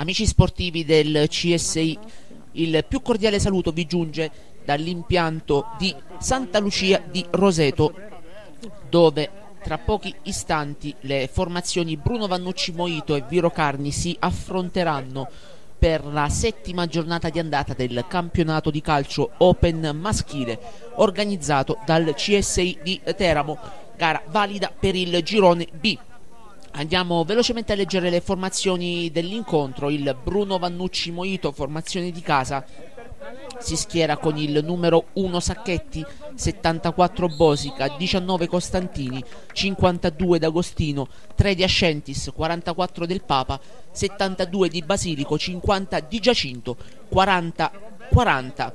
Amici sportivi del CSI, il più cordiale saluto vi giunge dall'impianto di Santa Lucia di Roseto, dove tra pochi istanti le formazioni Bruno Vannucci Moito e Viro Carni si affronteranno per la settima giornata di andata del campionato di calcio Open maschile organizzato dal CSI di Teramo, gara valida per il girone B. Andiamo velocemente a leggere le formazioni dell'incontro. Il Bruno Vannucci Moito, formazione di casa, si schiera con il numero 1 Sacchetti, 74 Bosica, 19 Costantini, 52 D'Agostino, 3 di Ascentis, 44 Del Papa, 72 di Basilico, 50 di Giacinto, 40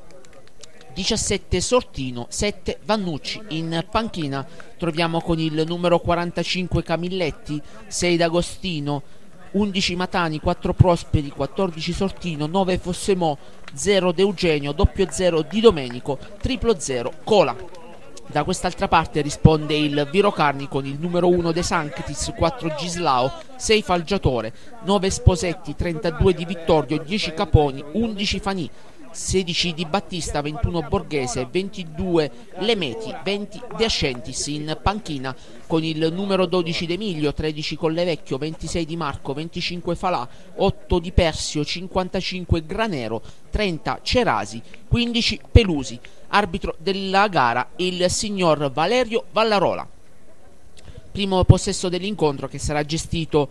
17 Sortino, 7 Vannucci. In panchina troviamo con il numero 45 Camilletti, 6 D'Agostino, 11 Matani, 4 Prosperi, 14 Sortino, 9 Fossemò, 0 D'Eugenio, 00 Di Domenico, 000 Cola. Da quest'altra parte risponde il Viro Carni con il numero 1 De Sanctis, 4 Gislao, 6 Falgiatore, 9 Sposetti, 32 Di Vittorio, 10 Caponi, 11 Fanì, 16 Di Battista, 21 Borghese, 22 Lemeti, 20 De Ascentis. In panchina con il numero 12 D'Emilio, 13 Collevecchio, 26 Di Marco, 25 Falà, 8 Di Persio, 55 Granero, 30 Cerasi, 15 Pelusi. Arbitro della gara il signor Valerio Vallarola. Primo possesso dell'incontro, che sarà gestito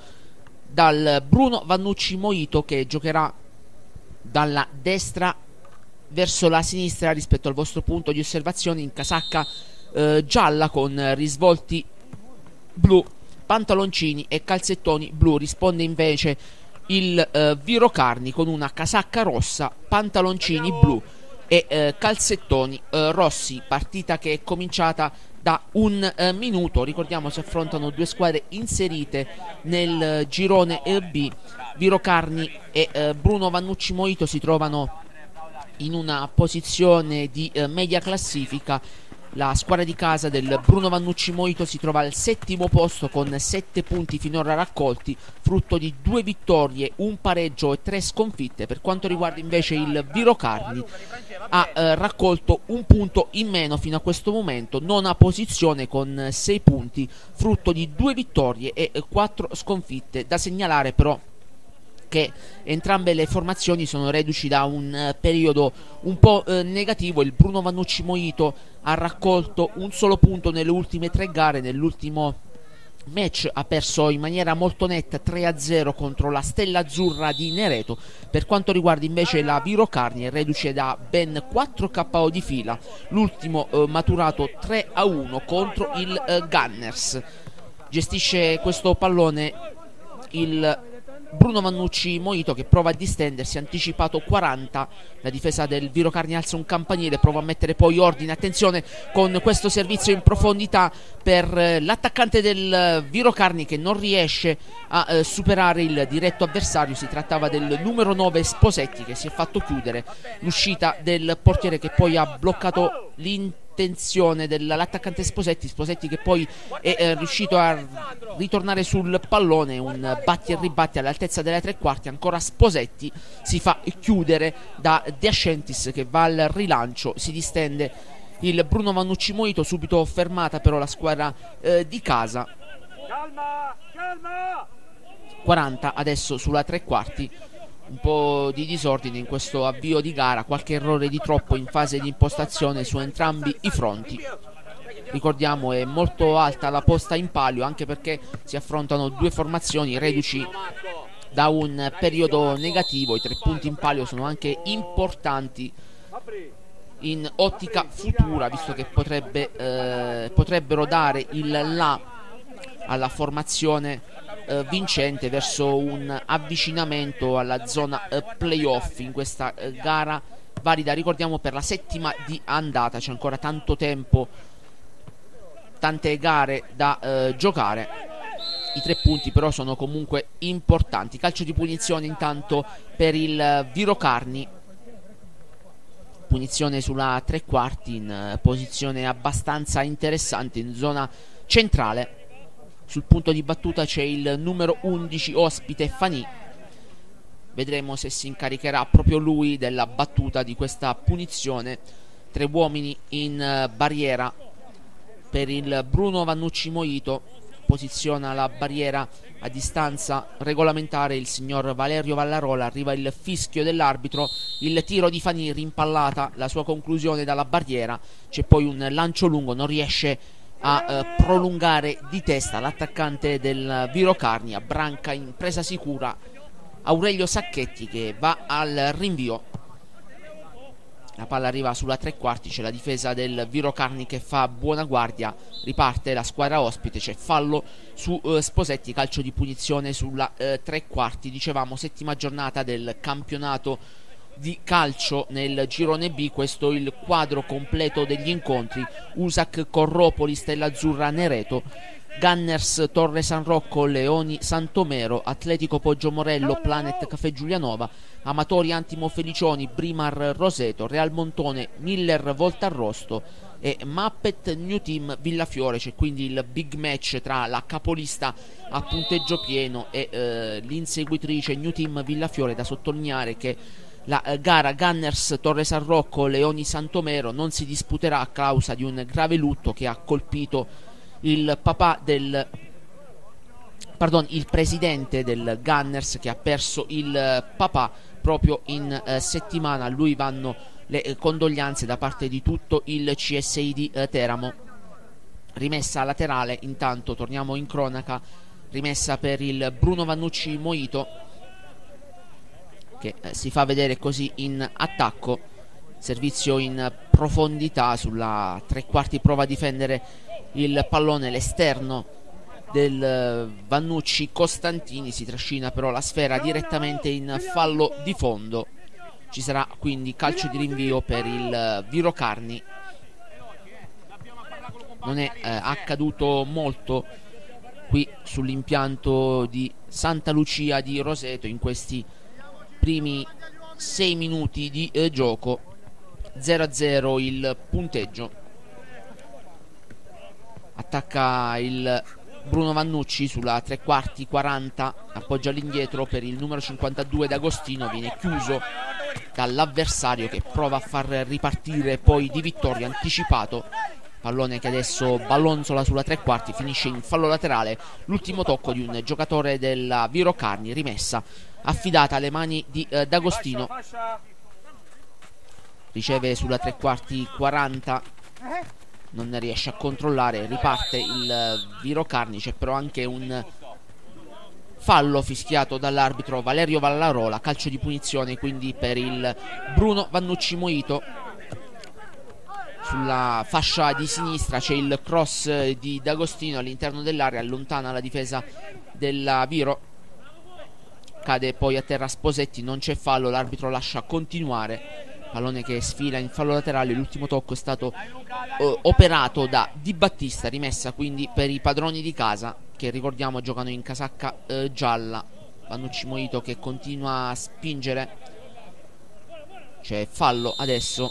dal Bruno Vannucci Moito, che giocherà dalla destra verso la sinistra rispetto al vostro punto di osservazione, in casacca gialla con risvolti blu, pantaloncini e calzettoni blu. Risponde invece il Viro Carni con una casacca rossa, pantaloncini blu e calzettoni rossi. Partita che è cominciata da un minuto. Ricordiamo, si affrontano due squadre inserite nel girone B. Viro Carni e Bruno Vannucci Moito si trovano in una posizione di media classifica. La squadra di casa del Bruno Vannucci Moito si trova al settimo posto con 7 punti finora raccolti, frutto di 2 vittorie, un pareggio e 3 sconfitte. Per quanto riguarda invece il Viro Carni, ha raccolto un punto in meno fino a questo momento, nona posizione con 6 punti, frutto di 2 vittorie e 4 sconfitte. Da segnalare però che entrambe le formazioni sono reduci da un periodo un po' negativo. Il Bruno Vannucci Moito ha raccolto un solo punto nelle ultime 3 gare. Nell'ultimo match ha perso in maniera molto netta 3-0 contro la Stella Azzurra di Nereto. Per quanto riguarda invece la Viro Carni, è reduce da ben 4 KO di fila, l'ultimo maturato 3-1 contro il Gunners. Gestisce questo pallone il Bruno Vannucci Moito, che prova a distendersi, anticipato 40, la difesa del Viro Carni alza un campanile, prova a mettere poi ordine. Attenzione con questo servizio in profondità per l'attaccante del Viro Carni, che non riesce a superare il diretto avversario. Si trattava del numero 9 Sposetti, che si è fatto chiudere l'uscita del portiere, che poi ha bloccato l'intenzione dell'attaccante Sposetti, che poi è riuscito a ritornare sul pallone. Un batti e ribatti all'altezza delle 3/4. Ancora Sposetti si fa chiudere da De Ascentis, che va al rilancio. Si distende il Bruno Vannucci Moito, subito fermata però la squadra di casa. 40 adesso sulla 3/4. Un po' di disordine in questo avvio di gara, qualche errore di troppo in fase di impostazione su entrambi i fronti. Ricordiamo, è molto alta la posta in palio, anche perché si affrontano due formazioni reduci da un periodo negativo. I 3 punti in palio sono anche importanti in ottica futura, visto che potrebbero dare il là alla formazione vincente verso un avvicinamento alla zona playoff in questa gara valida, ricordiamo, per la settima di andata. C'è ancora tanto tempo, tante gare da giocare. I 3 punti però sono comunque importanti. Calcio di punizione intanto per il Viro Carni, punizione sulla 3/4 in posizione abbastanza interessante, in zona centrale. Sul punto di battuta c'è il numero 11 ospite Fanì, Vedremo se si incaricherà proprio lui della battuta di questa punizione. 3 uomini in barriera per il Bruno Vannucci Mojito. Posiziona la barriera a distanza regolamentare il signor Valerio Vallarola. Arriva il fischio dell'arbitro, il tiro di Fanì, rimpallata la sua conclusione dalla barriera. C'è poi un lancio lungo, non riesce a prolungare di testa l'attaccante del Viro Carni. A branca in presa sicura Aurelio Sacchetti, che va al rinvio. La palla arriva sulla 3/4, c'è la difesa del Viro Carni che fa buona guardia. Riparte la squadra ospite, c'è fallo su Sposetti, calcio di punizione sulla 3/4. Dicevamo, settima giornata del campionato di calcio nel girone B. Questo è il quadro completo degli incontri: Usac Corropoli, Stella Azzurra Nereto, Gunners Torre San Rocco, Leoni Santomero, Atletico Poggio-Morello, Planet Caffè Giulianova, Amatori Antimo Felicioni, Brimar Roseto, Real Montone, Miller Voltarrosto e Muppet New Team Villafiore. C'è quindi il big match tra la capolista a punteggio pieno e l'inseguitrice New Team Villafiore. Da sottolineare che la gara Gunners Torre San Rocco Leoni Santomero non si disputerà a causa di un grave lutto che ha colpito il presidente del Gunners, che ha perso il papà proprio in settimana. A lui vanno le condoglianze da parte di tutto il CSI di Teramo. Rimessa laterale, intanto torniamo in cronaca, rimessa per il Bruno Vannucci Mojito, che si fa vedere così in attacco. Servizio in profondità sulla 3/4, prova a difendere il pallone l'esterno del Vannucci Costantini, si trascina però la sfera direttamente in fallo di fondo. Ci sarà quindi calcio di rinvio per il Viro Carni. Non è accaduto molto qui sull'impianto di Santa Lucia di Roseto in questi primi 6 minuti di gioco. 0-0 il punteggio. Attacca il Bruno Vannucci sulla 3/4, 40, appoggia all'indietro per il numero 52 D'Agostino, viene chiuso dall'avversario che prova a far ripartire poi Di Vittorio, anticipato. Pallone che adesso ballonzola sulla 3/4, finisce in fallo laterale. L'ultimo tocco di un giocatore della Viro Carni, rimessa affidata alle mani di D'Agostino. Riceve sulla 3/4, 40, non ne riesce a controllare, riparte il Viro Carni. C'è però anche un fallo fischiato dall'arbitro Valerio Vallarola, calcio di punizione quindi per il Bruno Vannucci Mojito. Sulla fascia di sinistra c'è il cross di D'Agostino all'interno dell'area, allontana la difesa della Viro, cade poi a terra Sposetti, non c'è fallo, l'arbitro lascia continuare. Pallone che sfila in fallo laterale, l'ultimo tocco è stato operato da Di Battista, rimessa quindi per i padroni di casa, che ricordiamo giocano in casacca gialla. Vannucci Mojito che continua a spingere, c'è fallo adesso,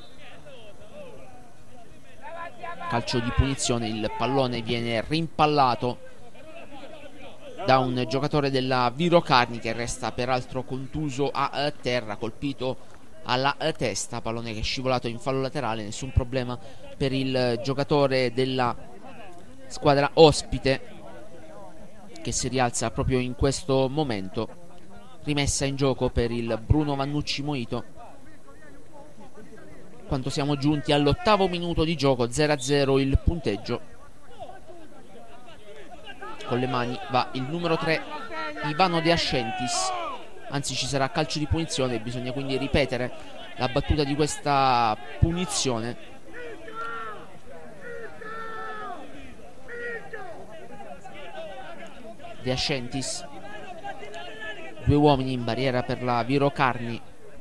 calcio di punizione, il pallone viene rimpallato da un giocatore della Viro Carni che resta peraltro contuso a terra, colpito alla testa. Pallone che è scivolato in fallo laterale, nessun problema per il giocatore della squadra ospite, che si rialza proprio in questo momento. Rimessa in gioco per il Bruno Vannucci Mojito. Quando siamo giunti all'8° minuto di gioco, 0-0 il punteggio. Con le mani va il numero 3 Ivano De Ascentis. Anzi, ci sarà calcio di punizione, bisogna quindi ripetere la battuta di questa punizione. De Ascentis, 2 uomini in barriera per la Viro Carni.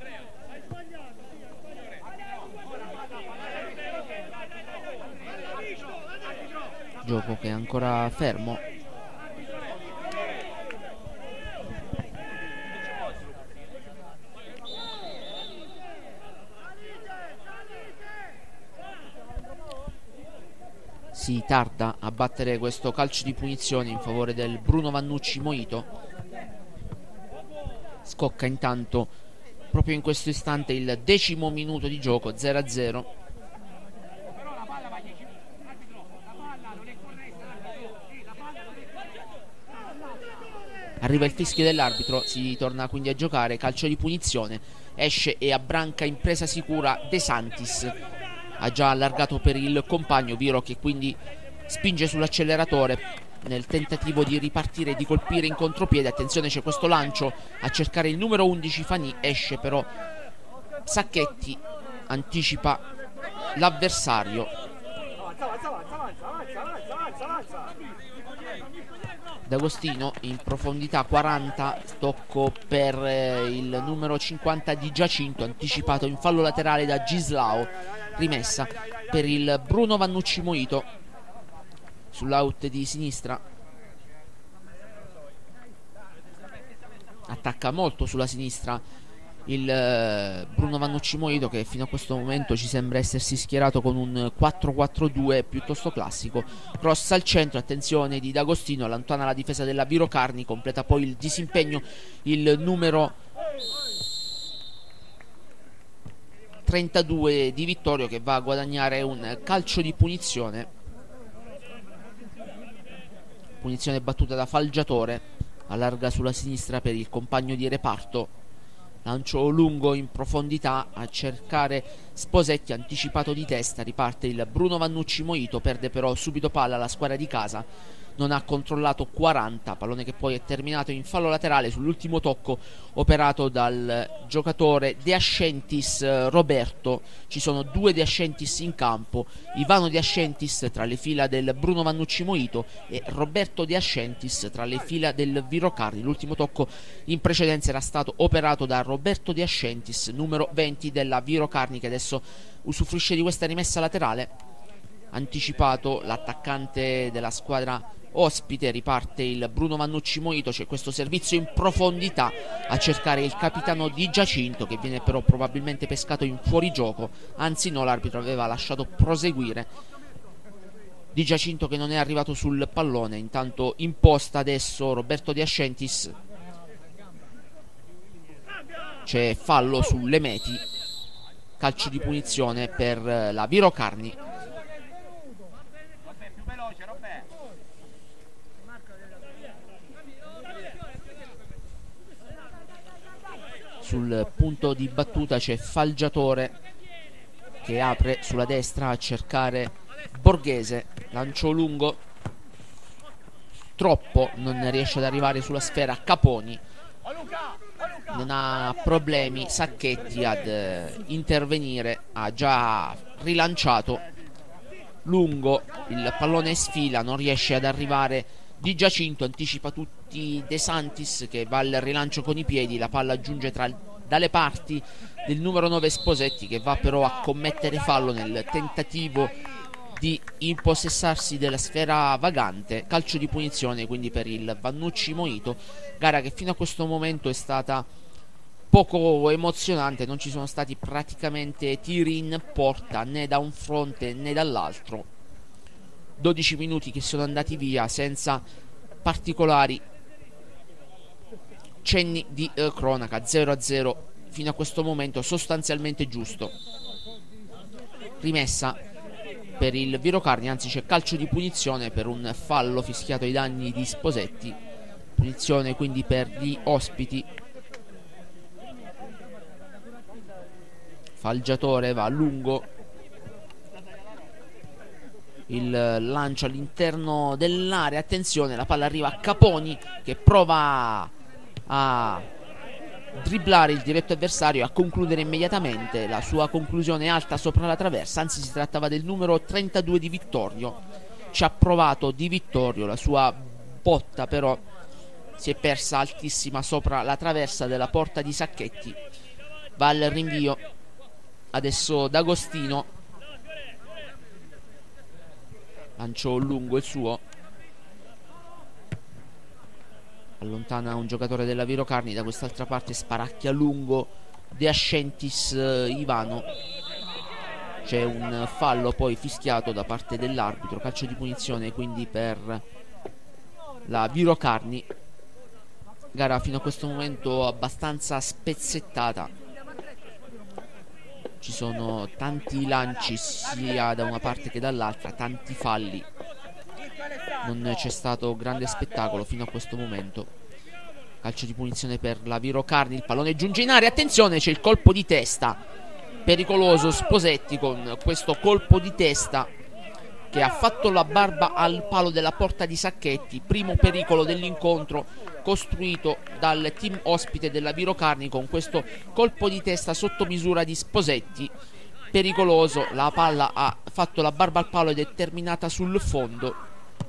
Gioco che è ancora fermo. Si tarda a battere questo calcio di punizione in favore del Bruno Vannucci Mojito. Scocca intanto proprio in questo istante il 10° minuto di gioco, 0-0. Arriva il fischio dell'arbitro, si torna quindi a giocare, calcio di punizione, esce e abbranca in presa sicura De Santis. Ha già allargato per il compagno Viro, che quindi spinge sull'acceleratore nel tentativo di ripartire e di colpire in contropiede. Attenzione, c'è questo lancio a cercare il numero 11 Fanì, esce però Sacchetti, anticipa l'avversario. D'Agostino in profondità 40, tocco per il numero 50 di Giacinto, anticipato in fallo laterale da Gislao. Rimessa per il Bruno Vannucci Moito sull'out di sinistra. Attacca molto sulla sinistra il Bruno Vannucci Moito, che fino a questo momento ci sembra essersi schierato con un 4-4-2 piuttosto classico. Cross al centro, attenzione di D'Agostino, allontana la difesa della Viro Carni, completa poi il disimpegno il numero 32 di Vittorio, che va a guadagnare un calcio di punizione. Punizione battuta da Falgiatore, allarga sulla sinistra per il compagno di reparto. Lancio lungo in profondità a cercare Sposetti, anticipato di testa, riparte il Bruno Vannucci Moito, perde però subito palla la squadra di casa. Non ha controllato 40, pallone che poi è terminato in fallo laterale sull'ultimo tocco operato dal giocatore De Ascentis Roberto. Ci sono due De Ascentis in campo, Ivano De Ascentis tra le fila del Bruno Vannucci Moito e Roberto De Ascentis tra le fila del Viro Carni. L'ultimo tocco in precedenza era stato operato da Roberto De Ascentis, numero 20 della Viro Carni, che adesso usufruisce di questa rimessa laterale. Anticipato l'attaccante della squadra ospite, riparte il Bruno Vannucci Moito. C'è questo servizio in profondità a cercare il capitano di Giacinto, che viene però probabilmente pescato in fuorigioco, anzi no, l'arbitro aveva lasciato proseguire. Di Giacinto che non è arrivato sul pallone, intanto imposta adesso Roberto De Ascentis. C'è fallo sulle Meti, calcio di punizione per la Viro Carni. Sul punto di battuta c'è Falgiatore che apre sulla destra a cercare Borghese. Lancio lungo, troppo, non riesce ad arrivare sulla sfera Caponi. Non ha problemi Sacchetti ad intervenire, ha già rilanciato lungo, il pallone sfila, non riesce ad arrivare Di Giacinto, anticipa tutti De Santis che va al rilancio con i piedi, la palla giunge dalle parti del numero 9 Sposetti, che va però a commettere fallo nel tentativo di impossessarsi della sfera vagante. Calcio di punizione quindi per il Vannucci Moito, gara che fino a questo momento è stata poco emozionante, non ci sono stati praticamente tiri in porta né da un fronte né dall'altro. 12 minuti che sono andati via senza particolari cenni di cronaca. 0-0 fino a questo momento, sostanzialmente giusto. Rimessa per il Viro Carni, anzi c'è calcio di punizione per un fallo fischiato ai danni di Sposetti. Punizione quindi per gli ospiti. Falgiatore va a lungo, il lancio all'interno dell'area, attenzione, la palla arriva a Caponi che prova a dribblare il diretto avversario e a concludere immediatamente. La sua conclusione è alta sopra la traversa, anzi si trattava del numero 32 di Vittorio. Ci ha provato Di Vittorio, la sua botta però si è persa altissima sopra la traversa della porta di Sacchetti. Va al rinvio adesso D'Agostino, lancio lungo il suo, allontana un giocatore della Viro Carni. Da quest'altra parte sparacchia lungo De Ascentis Ivano. C'è un fallo poi fischiato da parte dell'arbitro, calcio di punizione quindi per la Viro Carni. gara fino a questo momento abbastanza spezzettata. Ci sono tanti lanci sia da una parte che dall'altra, tanti falli. Non c'è stato grande spettacolo fino a questo momento. Calcio di punizione per la Virocarni, il pallone giunge in area, attenzione, c'è il colpo di testa pericoloso. Sposetti con questo colpo di testa che ha fatto la barba al palo della porta di Sacchetti. Primo pericolo dell'incontro costruito dal team ospite della Virocarni con questo colpo di testa sotto misura di Sposetti. Pericoloso, la palla ha fatto la barba al palo ed è terminata sul fondo.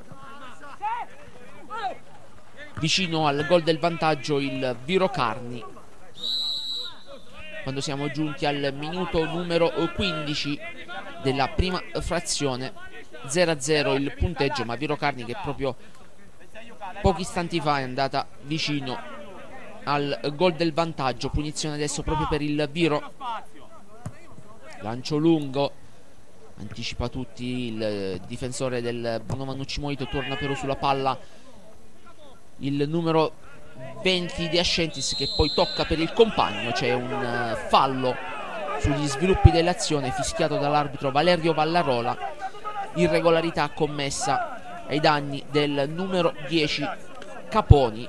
Vicino al gol del vantaggio il Virocarni, quando siamo giunti al minuto numero 15 della prima frazione. 0-0 il punteggio, ma Virocarni che proprio pochi istanti fa è andata vicino al gol del vantaggio. Punizione adesso proprio per il Viro. Lancio lungo, anticipa tutti il difensore del Bruno Vannucci Moito, torna però sulla palla il numero 20 di Ascentis, che poi tocca per il compagno. C'è un fallo sugli sviluppi dell'azione fischiato dall'arbitro Valerio Vallarola, irregolarità commessa ai danni del numero 10 Caponi.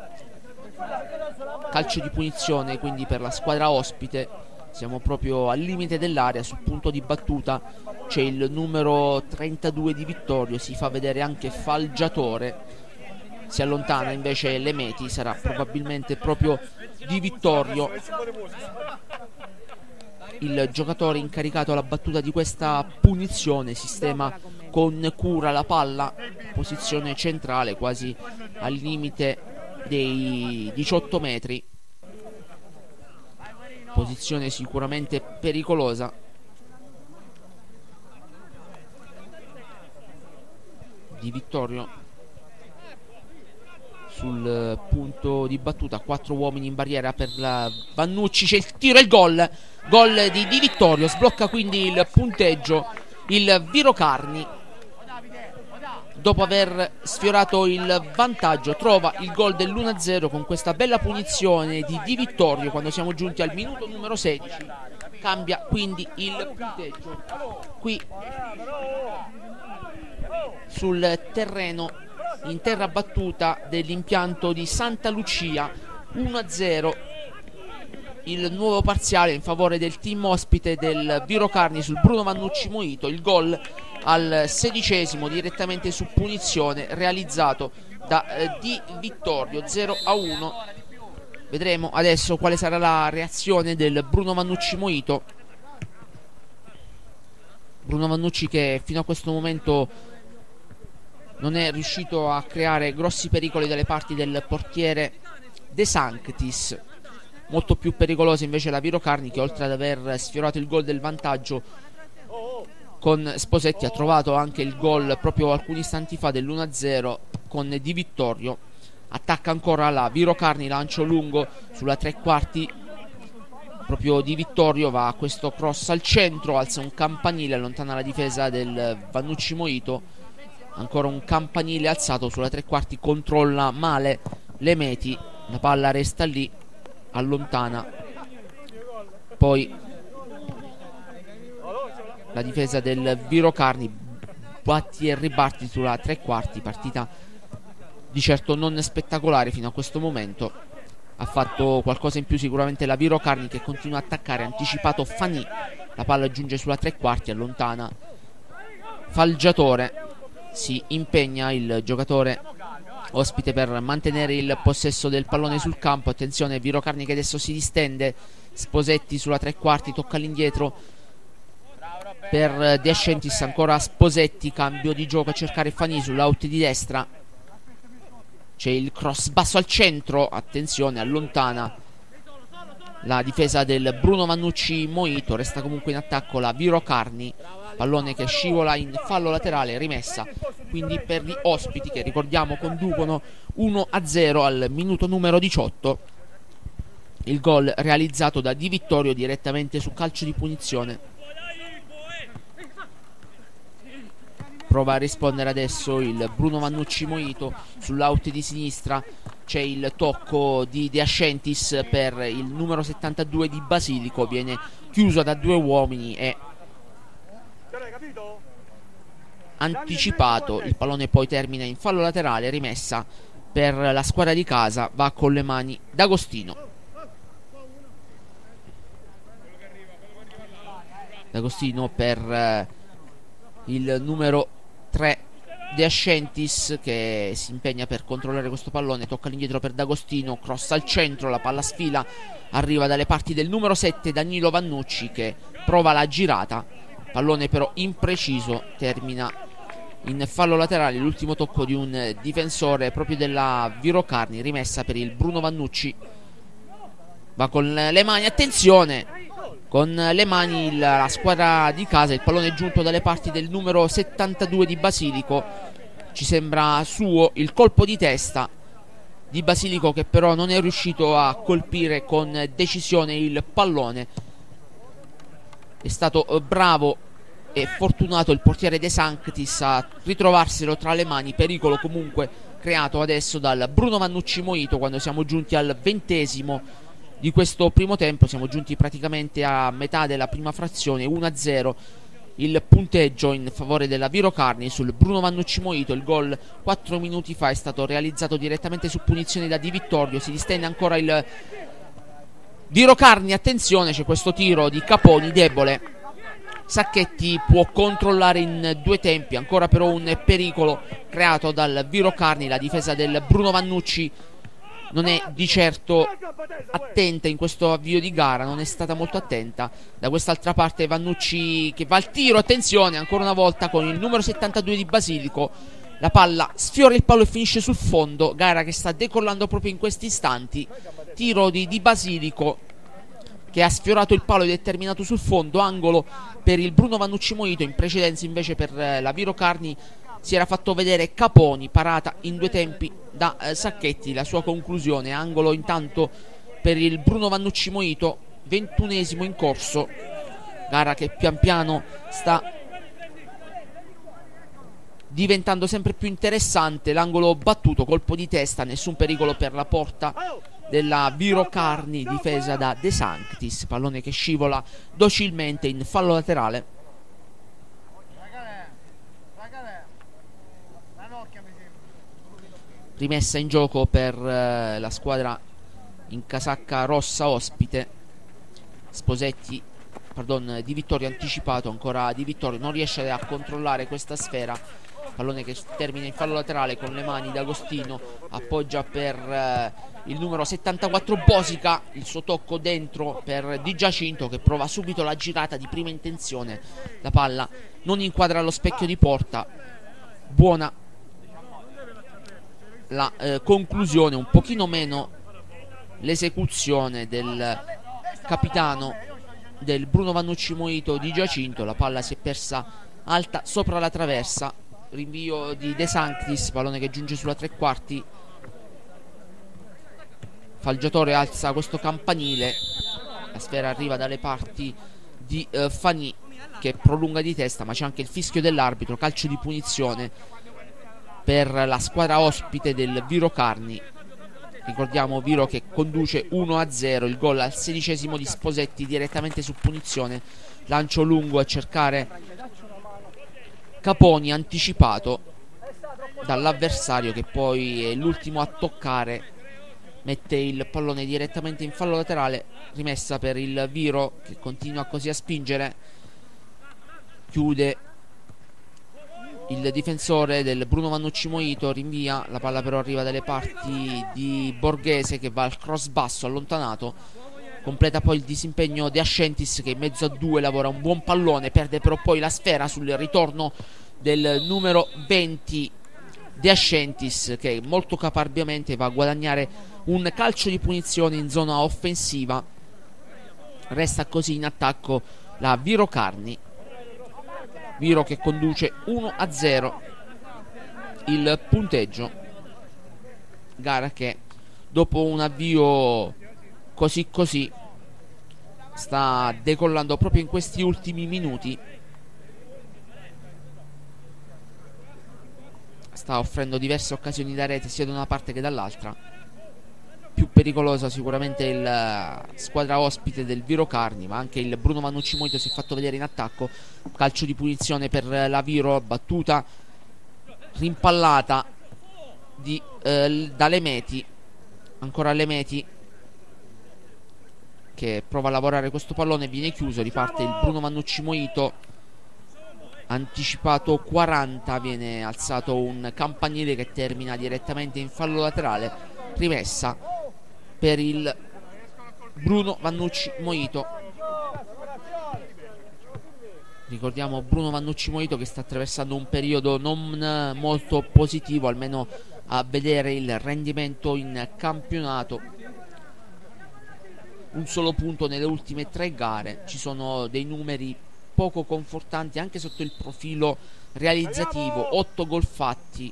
Calcio di punizione quindi per la squadra ospite. Siamo proprio al limite dell'area, sul punto di battuta c'è il numero 32 di Vittorio, si fa vedere anche Falgiatore. Si allontana invece Lemeti, sarà probabilmente proprio Di Vittorio il giocatore incaricato alla battuta di questa punizione. Sistema con cura la palla, posizione centrale quasi al limite dei 18 metri, posizione sicuramente pericolosa. Di Vittorio sul punto di battuta, 4 uomini in barriera per la Vannucci, c'è il tiro e il gol di Di Vittorio, sblocca quindi il punteggio il Virocarni. Dopo aver sfiorato il vantaggio trova il gol dell'1-0 con questa bella punizione di Di Vittorio quando siamo giunti al minuto numero 16. Cambia quindi il punteggio qui sul terreno, in terra battuta dell'impianto di Santa Lucia. 1-0 il nuovo parziale in favore del team ospite del Virocarni sul Bruno Vannucci Moito. Il gol al 16esimo direttamente su punizione realizzato da Di Vittorio. 0-1. Vedremo adesso quale sarà la reazione del Bruno Vannucci Moito. Bruno Vannucci che fino a questo momento non è riuscito a creare grossi pericoli dalle parti del portiere De Sanctis. Molto più pericolosa invece la Virocarni, che oltre ad aver sfiorato il gol del vantaggio con Sposetti ha trovato anche il gol proprio alcuni istanti fa dell'1-0 con Di Vittorio. Attacca ancora la Virocarni, lancio lungo sulla tre quarti, proprio Di Vittorio va a questo cross al centro, alza un campanile, allontana la difesa del Vannucci Moito. Ancora un campanile alzato sulla tre quarti, controlla male Lemeti, la palla resta lì, allontana poi la difesa del Virocarni. Batti e ribarti sulla tre quarti, partita di certo non spettacolare fino a questo momento. Ha fatto qualcosa in più sicuramente la Virocarni, che continua a attaccare, anticipato Fani, la palla giunge sulla tre quarti, allontana Falgiatore. Si impegna il giocatore ospite per mantenere il possesso del pallone sul campo. Attenzione, Virocarni che adesso si distende. Sposetti sulla tre quarti, tocca all'indietro per De Ascentis, ancora Sposetti, cambio di gioco a cercare Fani sull'out di destra. C'è il cross basso al centro, attenzione, allontana la difesa del Bruno Vannucci Moito. Resta comunque in attacco la Virocarni, pallone che scivola in fallo laterale, rimessa quindi per gli ospiti, che ricordiamo conducono 1-0 al minuto numero 18. Il gol realizzato da Di Vittorio direttamente su calcio di punizione. Prova a rispondere adesso il Bruno Vannucci Moito sull'out di sinistra, c'è il tocco di De Ascentis per il numero 72 di Basilico, viene chiuso da due uomini e anticipato. Il pallone poi termina in fallo laterale, rimessa per la squadra di casa, va con le mani D'Agostino. D'Agostino per il numero 3 De Ascentis, che si impegna per controllare questo pallone, tocca all'indietro per D'Agostino, cross al centro, la palla sfila, arriva dalle parti del numero 7 Danilo Vannucci, che prova la girata, pallone però impreciso, termina in fallo laterale. L'ultimo tocco di un difensore proprio della Viro Carni, rimessa per il Bruno Vannucci, va con le mani, attenzione, con le mani la squadra di casa, il pallone è giunto dalle parti del numero 72 di Basilico, ci sembra suo il colpo di testa di Basilico, che però non è riuscito a colpire con decisione il pallone. È stato bravo e fortunato il portiere De Sanctis a ritrovarselo tra le mani, pericolo comunque creato adesso dal Bruno Vannucci Moito quando siamo giunti al 20° di questo primo tempo. Siamo giunti praticamente a metà della prima frazione, 1-0 il punteggio in favore della Viro Carni sul Bruno Vannucci Moito. Il gol 4 minuti fa è stato realizzato direttamente su punizione da Di Vittorio. Si distende ancora il Viro Carni, attenzione, c'è questo tiro di Caponi debole, Sacchetti può controllare in due tempi, ancora però un pericolo creato dal Viro Carni. La difesa del Bruno Vannucci non è di certo attenta in questo avvio di gara, non è stata molto attenta. Da quest'altra parte Vannucci che va al tiro, attenzione ancora una volta con il numero 72 di Basilico, la palla sfiora il palo e finisce sul fondo, gara che sta decollando proprio in questi istanti. Tiro di Basilico che ha sfiorato il palo ed è terminato sul fondo, angolo per il Bruno Vannucci Moito. In precedenza invece per la Viro Carni si era fatto vedere Caponi, parata in due tempi da Sacchetti, la sua conclusione, angolo intanto per il Bruno Vannucci Moito, 21° in corso, gara che pian piano sta diventando sempre più interessante. L'angolo battuto, colpo di testa, nessun pericolo per la porta della Viro Carni, difesa da De Sanctis, pallone che scivola docilmente in fallo laterale. Rimessa in gioco per la squadra in casacca rossa ospite. Di Vittorio anticipato, ancora Di Vittorio non riesce a controllare questa sfera, pallone che termina in fallo laterale con le mani. D'Agostino appoggia per il numero 74 Bosica, il suo tocco dentro per Di Giacinto che prova subito la girata di prima intenzione, la palla non inquadra lo specchio di porta. Buona la conclusione, un pochino meno l'esecuzione del capitano del Bruno Vannucci Moito, Di Giacinto. La palla si è persa alta sopra la traversa, rinvio di De Sanctis, pallone che giunge sulla tre quarti, Falgiatore alza questo campanile, la sfera arriva dalle parti di Fani che prolunga di testa, ma c'è anche il fischio dell'arbitro, calcio di punizione per la squadra ospite del Viro Carni. Ricordiamo Viro che conduce 1-0, il gol al 16° di Sposetti direttamente su punizione, lancio lungo a cercare Caponi, anticipato dall'avversario che poi è l'ultimo a toccare, mette il pallone direttamente in fallo laterale, rimessa per il Viro che continua così a spingere, chiude il difensore del Bruno Vannucci Moito, rinvia, la palla però arriva dalle parti di Borghese che va al cross basso allontanato, completa poi il disimpegno De Ascentis che in mezzo a due lavora un buon pallone, perde però poi la sfera sul ritorno del numero 20 De Ascentis che molto caparbiamente va a guadagnare un calcio di punizione in zona offensiva. Resta così in attacco la Viro Carni, Viro che conduce 1-0 il punteggio, gara che dopo un avvio così così sta decollando proprio in questi ultimi minuti, sta offrendo diverse occasioni da rete sia da una parte che dall'altra. pericolosa sicuramente la squadra ospite del Viro Carni, ma anche il Bruno Vannucci Moito si è fatto vedere in attacco. Calcio di punizione per la Viro, battuta rimpallata da Lemeti. Ancora Lemeti che prova a lavorare questo pallone, viene chiuso, riparte il Bruno Vannucci Moito, anticipato 40, viene alzato un campanile che termina direttamente in fallo laterale, rimessa per il Bruno Vannucci Moito. Ricordiamo Bruno Vannucci Moito che sta attraversando un periodo non molto positivo, almeno a vedere il rendimento in campionato. Un solo punto nelle ultime 3 gare, ci sono dei numeri poco confortanti anche sotto il profilo realizzativo: 8 gol fatti,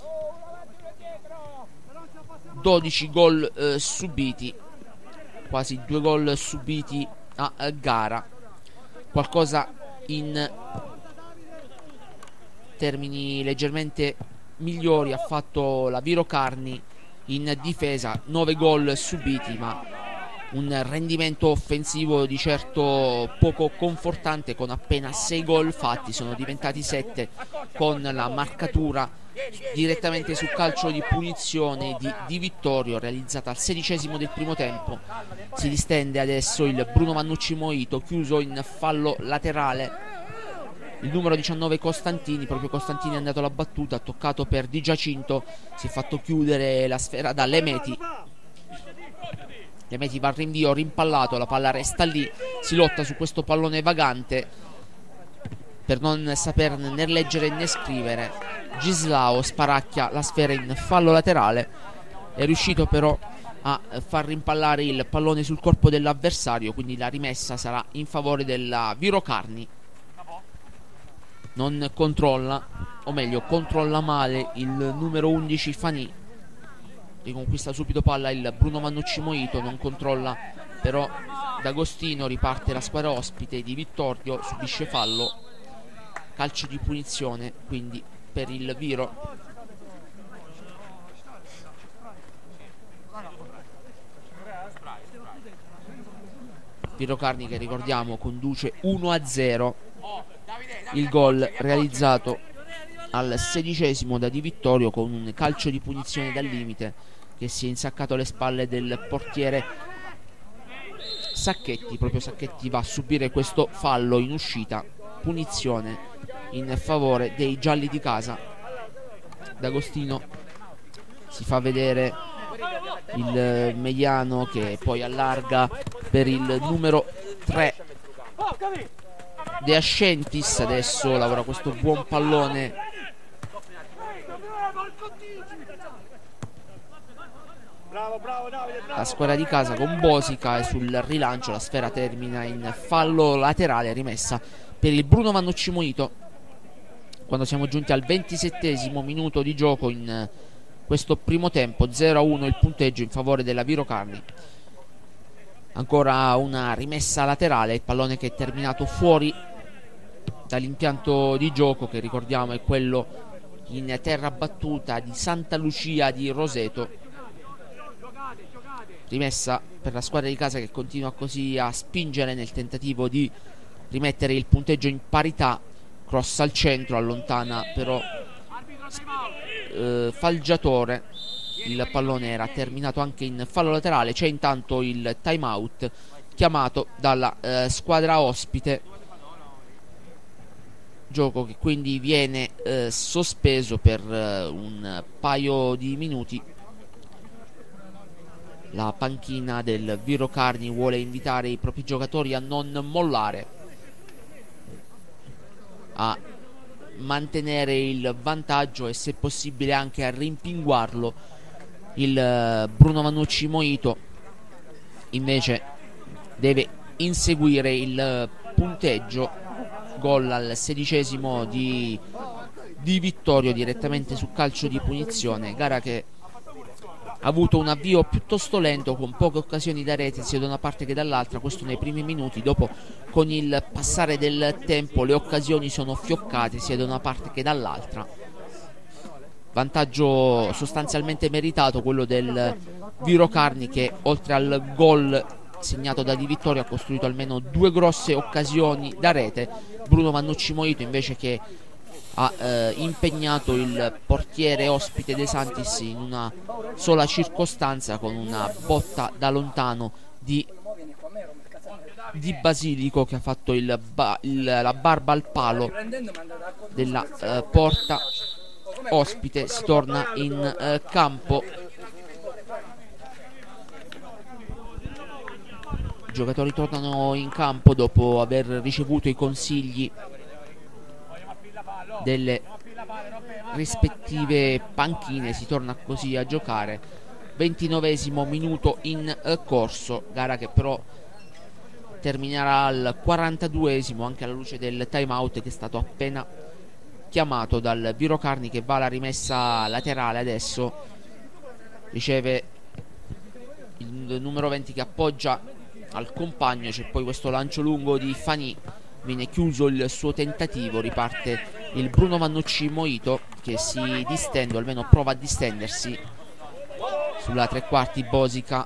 12 gol subiti, quasi 2 gol subiti a gara. Qualcosa in termini leggermente migliori ha fatto la Viro Carni in difesa, 9 gol subiti, ma un rendimento offensivo di certo poco confortante, con appena 6 gol fatti. Sono diventati 7 con la marcatura direttamente sul calcio di punizione di Vittorio, realizzata al 16° del primo tempo. Si distende adesso il Bruno Vannucci Moito, chiuso in fallo laterale il numero 19 Costantini. Proprio Costantini è andato alla battuta, ha toccato per Di Giacinto, si è fatto chiudere la sfera da Lemeti. Lemeti va al rinvio, rimpallato, la palla resta lì, si lotta su questo pallone vagante per non saperne né leggere né scrivere. Gislao sparacchia la sfera in fallo laterale, è riuscito però a far rimpallare il pallone sul corpo dell'avversario, quindi la rimessa sarà in favore della Viro Carni. Non controlla, o meglio controlla male, il numero 11 Fanì. Riconquista subito palla il Bruno Vannucci Moito, non controlla però D'Agostino, riparte la squadra ospite di Vittorio, subisce fallo, calcio di punizione quindi per il Viro. Viro Carni che, ricordiamo, conduce 1-0, il gol realizzato al 16° da Di Vittorio con un calcio di punizione dal limite che si è insaccato alle spalle del portiere Sacchetti. Proprio Sacchetti va a subire questo fallo in uscita, punizione in favore dei gialli di casa. D'Agostino si fa vedere il mediano che poi allarga per il numero 3 De Ascentis. Adesso lavora questo buon pallone la squadra di casa con Bosica, e sul rilancio la sfera termina in fallo laterale, rimessa per il Bruno Vannucci Moito. Quando siamo giunti al 27° minuto di gioco in questo primo tempo, 0-1 il punteggio in favore della Viro Carni. Ancora una rimessa laterale, il pallone che è terminato fuori dall'impianto di gioco, che ricordiamo è quello in terra battuta di Santa Lucia di Roseto. Rimessa per la squadra di casa che continua così a spingere nel tentativo di rimettere il punteggio in parità. Cross al centro, allontana però Falgiatore. Il pallone era terminato anche in fallo laterale. C'è intanto il time out chiamato dalla squadra ospite, gioco che quindi viene sospeso per un paio di minuti. La panchina del Viro Carni vuole invitare i propri giocatori a non mollare, a mantenere il vantaggio e se possibile anche a rimpinguarlo. Il Bruno Vannucci Moito invece deve inseguire il punteggio. Gol al 16° di Vittorio direttamente su calcio di punizione, gara che ha avuto un avvio piuttosto lento, con poche occasioni da rete sia da una parte che dall'altra. Questo nei primi minuti. Dopo, con il passare del tempo, le occasioni sono fioccate sia da una parte che dall'altra. Vantaggio sostanzialmente meritato quello del Viro Carni, che oltre al gol segnato da Di Vittorio ha costruito almeno 2 grosse occasioni da rete. Bruno Vannucci Moito invece che ha impegnato il portiere ospite De Santis in una sola circostanza con una botta da lontano di Basilico, che ha fatto la barba al palo della porta ospite. Si torna in campo. I giocatori tornano in campo dopo aver ricevuto i consigli delle rispettive panchine. Si torna così a giocare. 29esimo minuto in corso, gara che però terminerà al 42esimo, anche alla luce del time out che è stato appena chiamato dal Viro Carni, che va alla rimessa laterale. Adesso riceve il numero 20 che appoggia al compagno. C'è poi questo lancio lungo di Fani, viene chiuso il suo tentativo. Riparte il Bruno Vannucci Moito, che si distende, o almeno prova a distendersi sulla tre quarti. Bosica,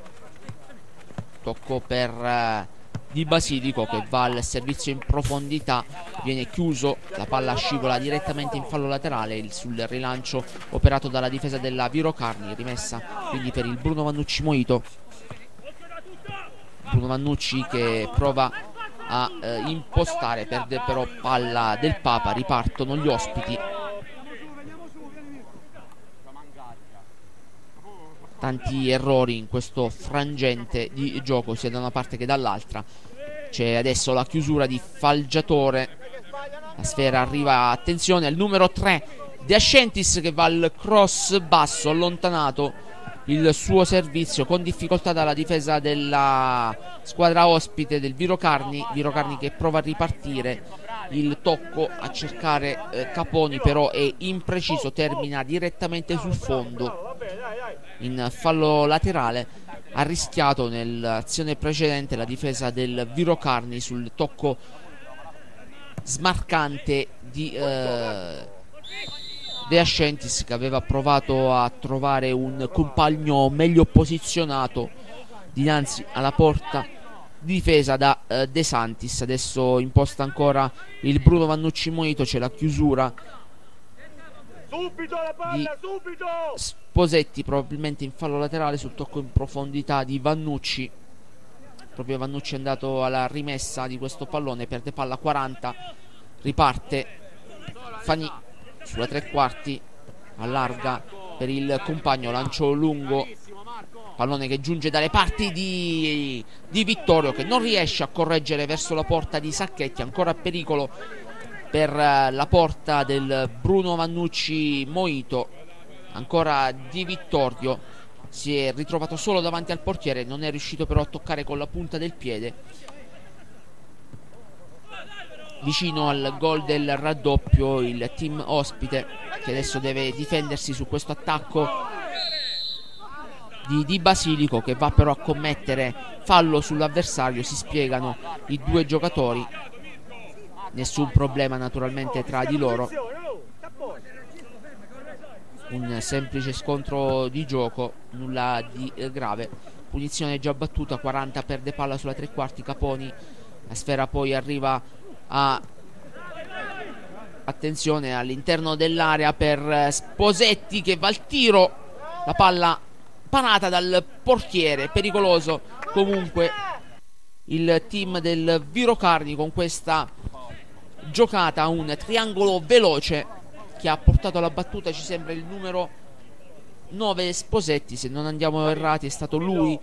tocco per Di Basilico, che va al servizio in profondità, viene chiuso, la palla scivola direttamente in fallo laterale sul rilancio operato dalla difesa della Viro Carni. Rimessa quindi per il Bruno Vannucci Moito. Bruno Vannucci che prova a impostare, perde però palla del Papa. Ripartono gli ospiti. Tanti errori in questo frangente di gioco sia da una parte che dall'altra. C'è adesso la chiusura di Falgiatore, la sfera arriva, attenzione, al numero 3 De Ascentis, che va al cross basso, allontanato il suo servizio con difficoltà dalla difesa della squadra ospite del Viro Carni. Viro Carni che prova a ripartire, il tocco a cercare Caponi però è impreciso, termina direttamente sul fondo in fallo laterale. Ha rischiato nell'azione precedente la difesa del Viro Carni sul tocco smarcante di De Ascentis, che aveva provato a trovare un compagno meglio posizionato dinanzi alla porta difesa da De Santis. Adesso imposta ancora il Bruno Vannucci Moito, c'è la chiusura di Sposetti, probabilmente in fallo laterale sul tocco in profondità di Vannucci. Proprio Vannucci è andato alla rimessa di questo pallone, perde palla 40, riparte Fani sulla tre quarti, allarga per il compagno, lancio lungo, pallone che giunge dalle parti di Vittorio, che non riesce a correggere verso la porta di Sacchetti. Ancora pericolo per la porta del Bruno Vannucci Moito. Ancora Di Vittorio, si è ritrovato solo davanti al portiere, non è riuscito però a toccare con la punta del piede. Vicino al gol del raddoppio il team ospite, che adesso deve difendersi su questo attacco di Basilico, che va però a commettere fallo sull'avversario. Si spiegano i due giocatori, nessun problema naturalmente tra di loro, un semplice scontro di gioco, nulla di grave. Punizione già battuta, 40, perde palla sulla tre quarti Caponi. La sfera poi arriva a, attenzione, all'interno dell'area per Sposetti, che va al tiro, la palla parata dal portiere, pericoloso comunque il team del Viro Carni con questa giocata. Un triangolo veloce che ha portato alla battuta, ci sembra il numero 9 Sposetti, se non andiamo errati è stato lui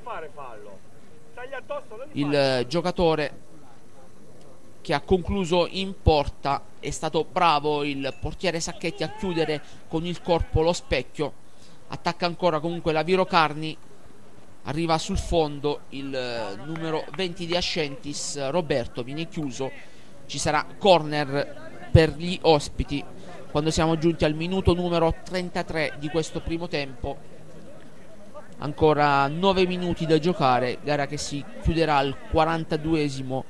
il giocatore che ha concluso in porta. È stato bravo il portiere Sacchetti a chiudere con il corpo lo specchio. Attacca ancora comunque la Viro Carni, arriva sul fondo il numero 20 di Ascentis, Roberto, viene chiuso. Ci sarà corner per gli ospiti quando siamo giunti al minuto numero 33 di questo primo tempo. Ancora 9 minuti da giocare, gara che si chiuderà al 42esimo.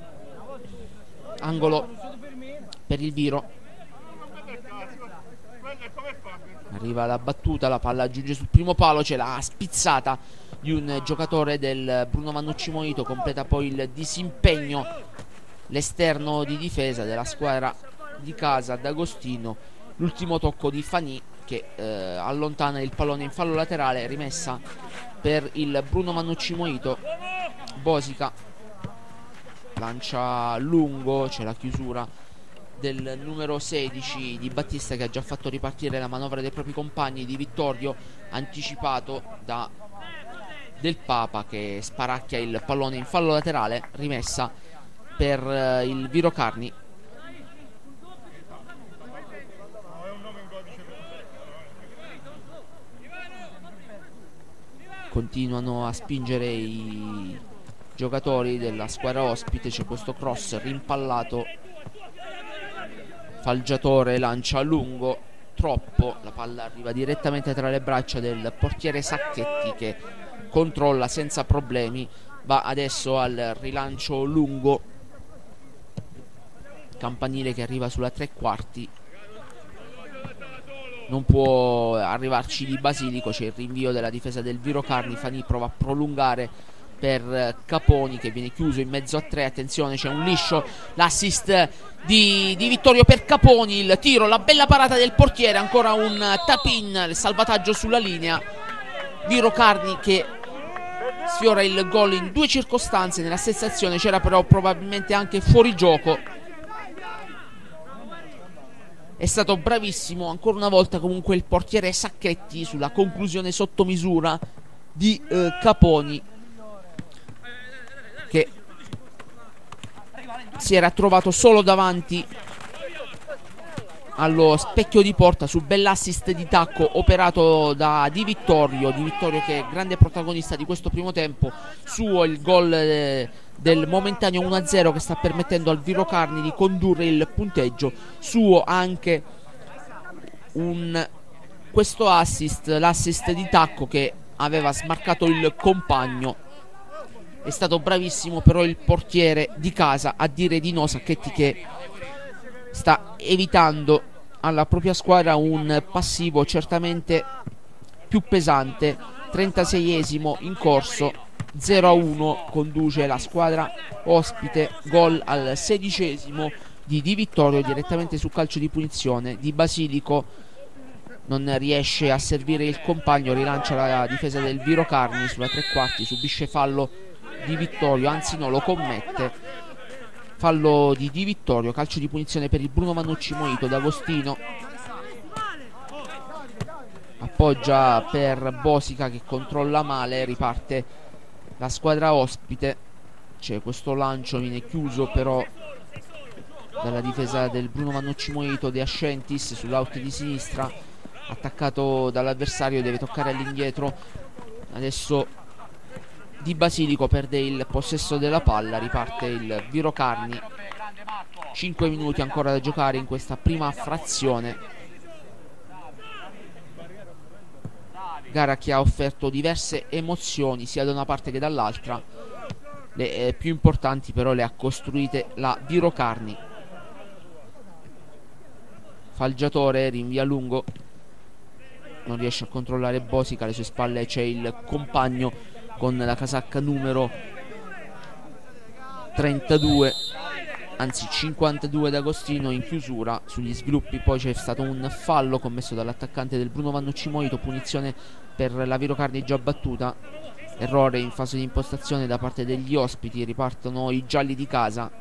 Angolo per il Viro. Arriva la battuta, la palla giunge sul primo palo, c'è la spizzata di un giocatore del Bruno Vannucci Mojito, completa poi il disimpegno l'esterno di difesa della squadra di casa D'Agostino. L'ultimo tocco di Fanì che allontana il pallone in fallo laterale, rimessa per il Bruno Vannucci Mojito. Bosica lancia lungo, c'è la chiusura del numero 16 di Battista, che ha già fatto ripartire la manovra dei propri compagni. Di Vittorio anticipato da Del Papa, che sparacchia il pallone in fallo laterale, rimessa per il Viro Carni. Continuano a spingere i giocatori della squadra ospite, c'è questo cross rimpallato, Falgiatore lancia a lungo, troppo, la palla arriva direttamente tra le braccia del portiere Sacchetti, che controlla senza problemi. Va adesso al rilancio lungo, Campanile che arriva sulla tre quarti, non può arrivarci di Basilico, c'è il rinvio della difesa del Viro Carni. Fanì prova a prolungare per Caponi, che viene chiuso in mezzo a tre. Attenzione, c'è un liscio, l'assist di Vittorio per Caponi, il tiro, la bella parata del portiere, ancora un tap-in, il salvataggio sulla linea. Viro Carni che sfiora il gol in due circostanze, nella stessa azione c'era però probabilmente anche fuorigioco. È stato bravissimo ancora una volta comunque il portiere Sacchetti sulla conclusione sotto misura di Caponi, che si era trovato solo davanti allo specchio di porta sul bell'assist di tacco operato da Di Vittorio. Di Vittorio che è grande protagonista di questo primo tempo. Suo il gol del momentaneo 1-0 che sta permettendo al Viro Carni di condurre il punteggio. Suo anche questo assist, l'assist di tacco che aveva smarcato il compagno. È stato bravissimo però il portiere di casa a dire di no. Sacchetti che sta evitando alla propria squadra un passivo certamente più pesante. 36esimo in corso, 0-1 conduce la squadra ospite. Gol al 16esimo di Vittorio direttamente su calcio di punizione. Di Basilico non riesce a servire il compagno, rilancia la difesa del Viro Carni sulla tre quarti, subisce fallo Di Vittorio, anzi no, lo commette. Fallo di Vittorio, calcio di punizione per il Bruno Vannucci Mojito. D'Agostino appoggia per Bosica che controlla male, riparte la squadra ospite. C'è questo lancio, viene chiuso però dalla difesa del Bruno Vannucci Mojito. De Ascentis sull'out di sinistra, attaccato dall'avversario, deve toccare all'indietro. Adesso Di Basilico perde il possesso della palla, riparte il Viro Carni. 5 minuti ancora da giocare in questa prima frazione, gara che ha offerto diverse emozioni sia da una parte che dall'altra. Le più importanti però le ha costruite la Viro Carni. Falgiatore rinvia lungo, non riesce a controllare Bosica, alle sue spalle c'è il compagno con la casacca numero 32, anzi 52, D'Agostino in chiusura. Sugli sviluppi poi c'è stato un fallo commesso dall'attaccante del Bruno Vannucci Mojito, punizione per la Viro Carni già battuta. Errore in fase di impostazione da parte degli ospiti, ripartono i gialli di casa.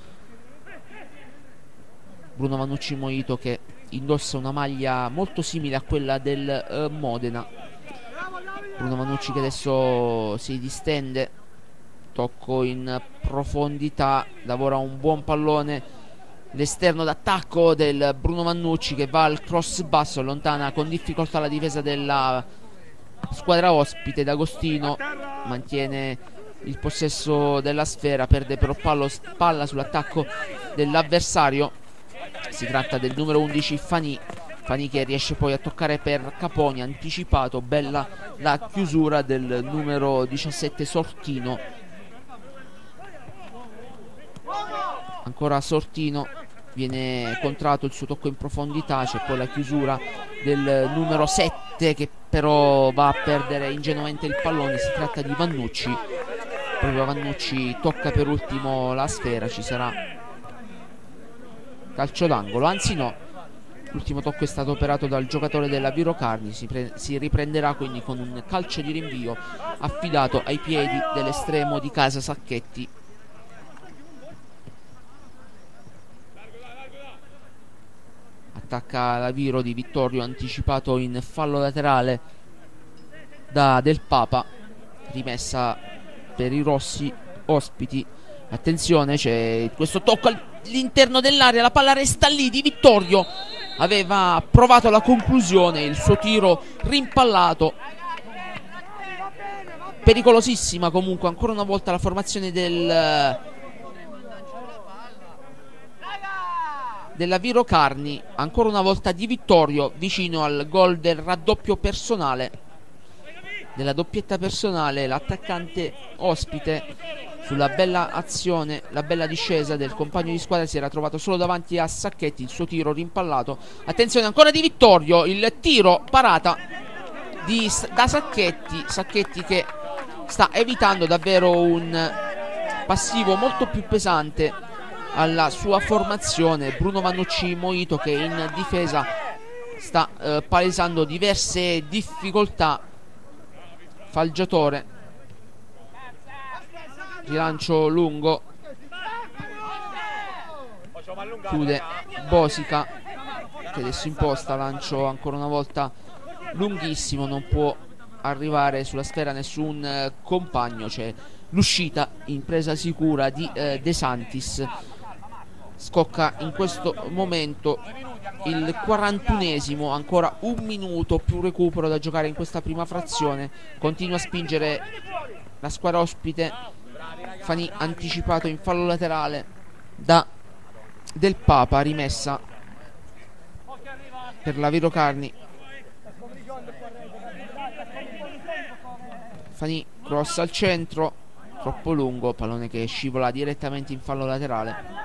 Bruno Vannucci Mojito che indossa una maglia molto simile a quella del Modena. Bruno Vannucci che adesso si distende, tocco in profondità, lavora un buon pallone, l'esterno d'attacco del Bruno Vannucci che va al cross basso, allontana con difficoltà la difesa della squadra ospite. D'Agostino mantiene il possesso della sfera, perde però palla sull'attacco dell'avversario. Si tratta del numero 11 Fanì che riesce poi a toccare per Caponi, anticipato. Bella la chiusura del numero 17 Sortino. Ancora Sortino viene contratto il suo tocco in profondità, c'è poi la chiusura del numero 7 che però va a perdere ingenuamente il pallone. Si tratta di Vannucci, proprio Vannucci tocca per ultimo la sfera, ci sarà calcio d'angolo, anzi no, l'ultimo tocco è stato operato dal giocatore della Viro Carni. Si riprenderà quindi con un calcio di rinvio affidato ai piedi dell'estremo di casa Sacchetti. Attacca la Viro di Vittorio, anticipato in fallo laterale da Del Papa, rimessa per i rossi ospiti. Attenzione, c'è questo tocco all'interno dell'area, la palla resta lì. Di Vittorio aveva provato la conclusione, il suo tiro rimpallato, pericolosissima comunque ancora una volta la formazione della Viro Carni. Ancora una volta Di Vittorio vicino al gol del raddoppio personale, della doppietta personale. L'attaccante ospite, sulla bella azione, la bella discesa del compagno di squadra, si era trovato solo davanti a Sacchetti, il suo tiro rimpallato. Attenzione ancora Di Vittorio, il tiro parata da Sacchetti che sta evitando davvero un passivo molto più pesante alla sua formazione. Bruno Vannucci Moito che in difesa sta palesando diverse difficoltà. Falgiatore, rilancio lungo, chiude Bosica che adesso imposta, lancio ancora una volta lunghissimo, non può arrivare sulla sfera nessun compagno. C'è l'uscita in presa sicura di De Santis. Scocca in questo momento il 41esimo, ancora un minuto più recupero da giocare in questa prima frazione. Continua a spingere la squadra ospite. Fanì anticipato in fallo laterale da Del Papa, rimessa per la Viro Carni. Fanì cross al centro, troppo lungo, pallone che scivola direttamente in fallo laterale.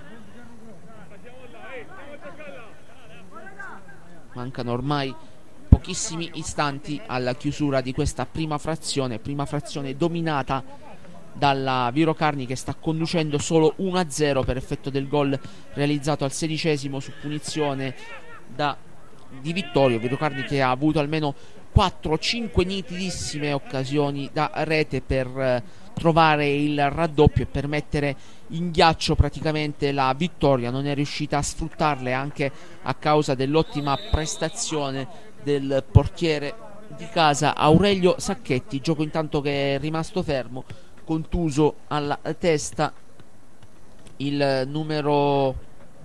Mancano ormai pochissimi istanti alla chiusura di questa prima frazione dominata dalla Viro Carni, che sta conducendo solo 1-0 per effetto del gol realizzato al 16esimo su punizione di Vittorio. Viro Carni che ha avuto almeno 4-5 nitidissime occasioni da rete per trovare il raddoppio e per mettere in ghiaccio praticamente la vittoria. Non è riuscita a sfruttarle anche a causa dell'ottima prestazione del portiere di casa Aurelio Sacchetti. Gioco intanto che è rimasto fermo, contuso alla testa, il numero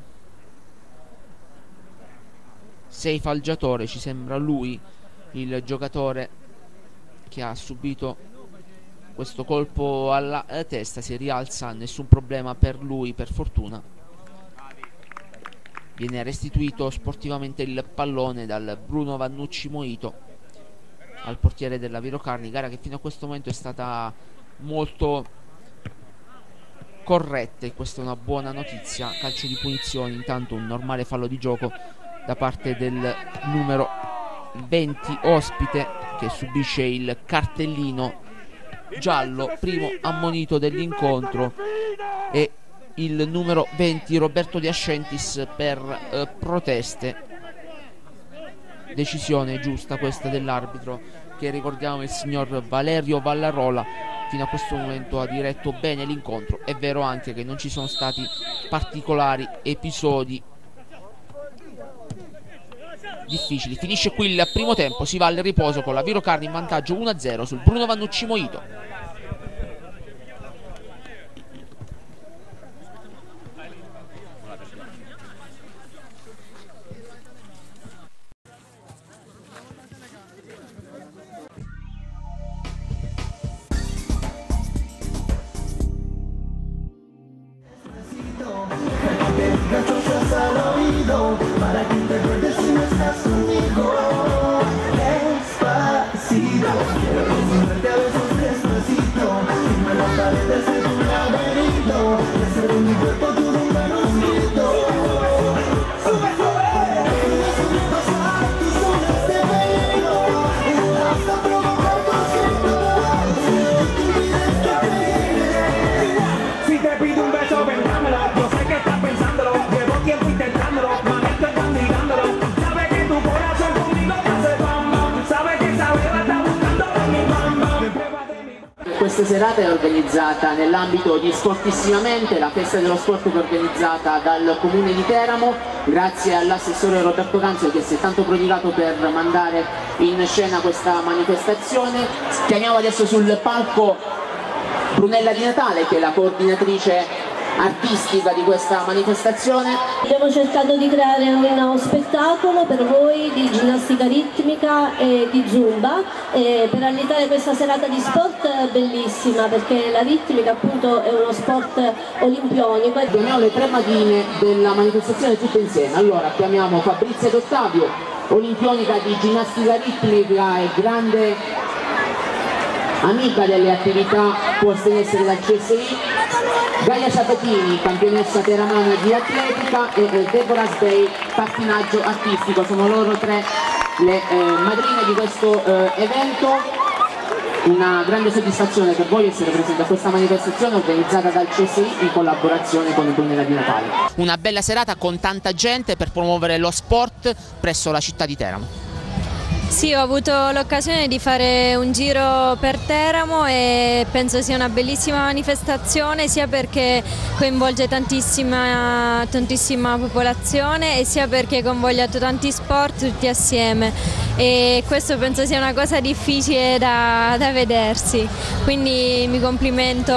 6 Falgiatore. Ci sembra lui il giocatore che ha subito questo colpo alla testa. Si rialza, nessun problema per lui, per fortuna. Viene restituito sportivamente il pallone dal Bruno Vannucci Moito al portiere della Viro Carni, gara che fino a questo momento è stata molto corretta e questa è una buona notizia. Calcio di punizione, intanto un normale fallo di gioco da parte del numero 20 ospite che subisce il cartellino giallo, primo ammonito dell'incontro, e il numero 20 Roberto De Ascentis per proteste. Decisione giusta questa dell'arbitro, che ricordiamo il signor Valerio Vallarola. Fino a questo momento ha diretto bene l'incontro. È vero anche che non ci sono stati particolari episodi difficili. Finisce qui il primo tempo, si va al riposo con la Viro Carni in vantaggio 1-0 sul Bruno Vannucci Moito. Para que te acuerdes si no estás conmigo. Despacito, quiero comerte a besos despacito. Questa serata è organizzata nell'ambito di Sportissimamente, la festa dello sport che è organizzata dal Comune di Teramo, grazie all'assessore Roberto Canzio che si è tanto prodigato per mandare in scena questa manifestazione. Chiamiamo adesso sul palco Brunella Di Natale, che è la coordinatrice artistica di questa manifestazione. Abbiamo cercato di creare uno spettacolo per voi di ginnastica ritmica e di zumba per allietare questa serata di sport bellissima, perché la ritmica appunto è uno sport olimpionico. Chiamiamo le tre madrine della manifestazione tutte insieme. Allora chiamiamo Fabrizia D'Ottavio, olimpionica di ginnastica ritmica e grande amica delle attività poste in essere dal CSI, Gaia Sabatini, campionessa teramana di atletica, e Deborah Sbey, pattinaggio artistico. Sono loro tre le madrine di questo evento. Una grande soddisfazione per voi essere presenti a questa manifestazione organizzata dal CSI in collaborazione con il Brunella Di Natale. Una bella serata con tanta gente per promuovere lo sport presso la città di Teramo. Sì, ho avuto l'occasione di fare un giro per Teramo e penso sia una bellissima manifestazione, sia perché coinvolge tantissima popolazione e sia perché coinvolge tanti sport tutti assieme, e questo penso sia una cosa difficile da vedersi, quindi mi complimento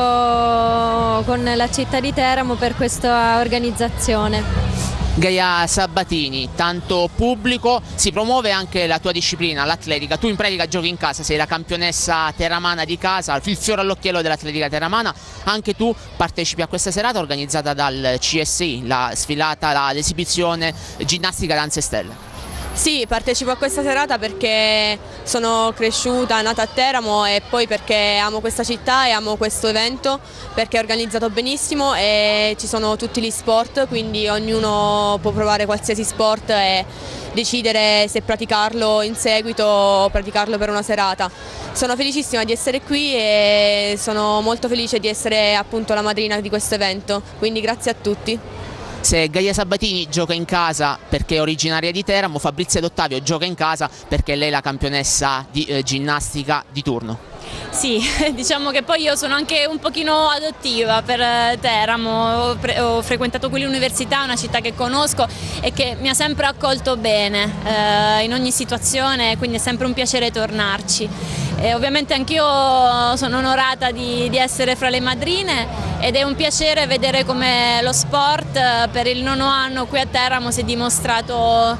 con la città di Teramo per questa organizzazione. Gaia Sabatini, tanto pubblico, si promuove anche la tua disciplina, l'atletica. Tu in pratica giochi in casa, sei la campionessa teramana di casa, il fiore all'occhiello dell'atletica teramana. Anche tu partecipi a questa serata organizzata dal CSI, la sfilata, l'esibizione ginnastica danze stelle. Sì, partecipo a questa serata perché sono cresciuta, nata a Teramo, e poi perché amo questa città e amo questo evento, perché è organizzato benissimo e ci sono tutti gli sport, quindi ognuno può provare qualsiasi sport e decidere se praticarlo in seguito o praticarlo per una serata. Sono felicissima di essere qui e sono molto felice di essere appunto la madrina di questo evento, quindi grazie a tutti. Se Gaia Sabatini gioca in casa perché è originaria di Teramo, Fabrizia D'Ottavio gioca in casa perché lei è la campionessa di ginnastica di turno. Sì, diciamo che poi io sono anche un pochino adottiva per Teramo, ho frequentato qui l'università, una città che conosco e che mi ha sempre accolto bene in ogni situazione, quindi è sempre un piacere tornarci. E ovviamente anch'io sono onorata di essere fra le madrine ed è un piacere vedere come lo sport per il 9° anno qui a Teramo si è dimostrato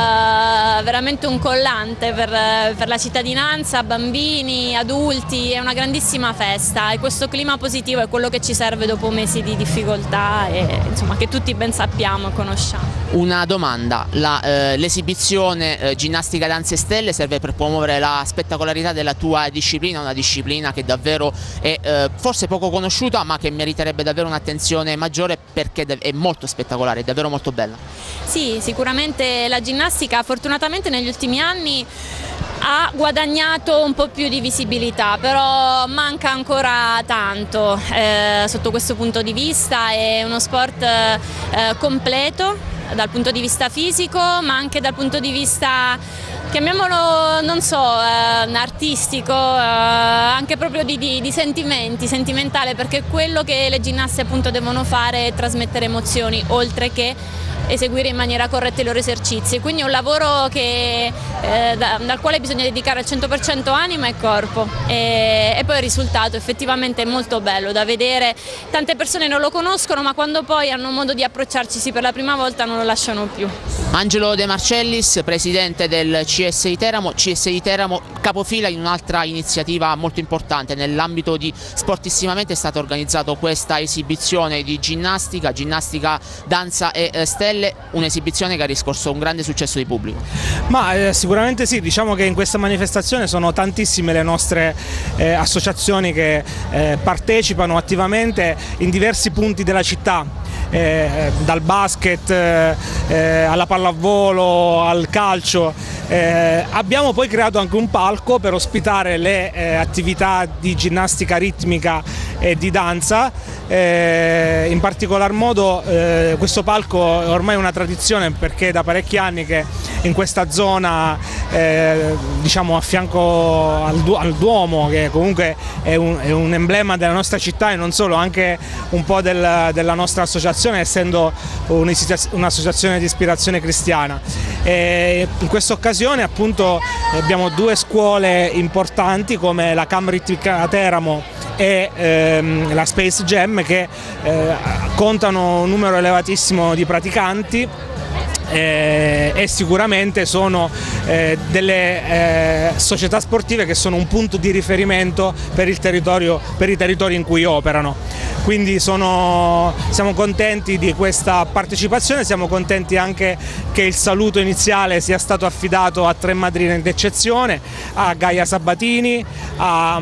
veramente un collante per la cittadinanza, bambini, adulti, è una grandissima festa e questo clima positivo è quello che ci serve dopo mesi di difficoltà e insomma che tutti ben sappiamo e conosciamo. Una domanda, l'esibizione ginnastica danze stelle serve per promuovere la spettacolarità della tua disciplina, una disciplina che davvero è forse poco conosciuta ma che meriterebbe davvero un'attenzione maggiore perché è molto spettacolare, è davvero molto bella. Sì, sicuramente la ginnastica fortunatamente negli ultimi anni ha guadagnato un po' più di visibilità, però manca ancora tanto sotto questo punto di vista. È uno sport completo dal punto di vista fisico ma anche dal punto di vista, chiamiamolo, non so, artistico, anche proprio di sentimentale, perché quello che le ginnaste appunto devono fare è trasmettere emozioni oltre che eseguire in maniera corretta i loro esercizi, quindi è un lavoro dal quale bisogna dedicare al 100% anima e corpo e poi il risultato effettivamente è molto bello da vedere. Tante persone non lo conoscono ma quando poi hanno modo di approcciarci per la prima volta non lo lasciano più. Angelo De Marcellis, presidente del CSI Teramo, capofila in un'altra iniziativa molto importante. Nell'ambito di Sportissimamente è stata organizzata questa esibizione di ginnastica, danza e stelle, un'esibizione che ha riscosso un grande successo di pubblico. Ma sicuramente sì, diciamo che in questa manifestazione sono tantissime le nostre associazioni che partecipano attivamente in diversi punti della città. Dal basket alla pallavolo al calcio, abbiamo poi creato anche un palco per ospitare le attività di ginnastica ritmica e di danza, in particolar modo questo palco è ormai una tradizione perché da parecchi anni che in questa zona diciamo a fianco al Duomo, che comunque è un emblema della nostra città e non solo, anche un po' della nostra associazione, essendo un'associazione di ispirazione cristiana. In questa occasione appunto abbiamo due scuole importanti come la Cam Ritmica Teramo e la Space Jam, che contano un numero elevatissimo di praticanti e sicuramente sono delle società sportive che sono un punto di riferimento per i territori in cui operano. Quindi siamo contenti di questa partecipazione, siamo contenti anche che il saluto iniziale sia stato affidato a tre madrine d'eccezione, a Gaia Sabatini, a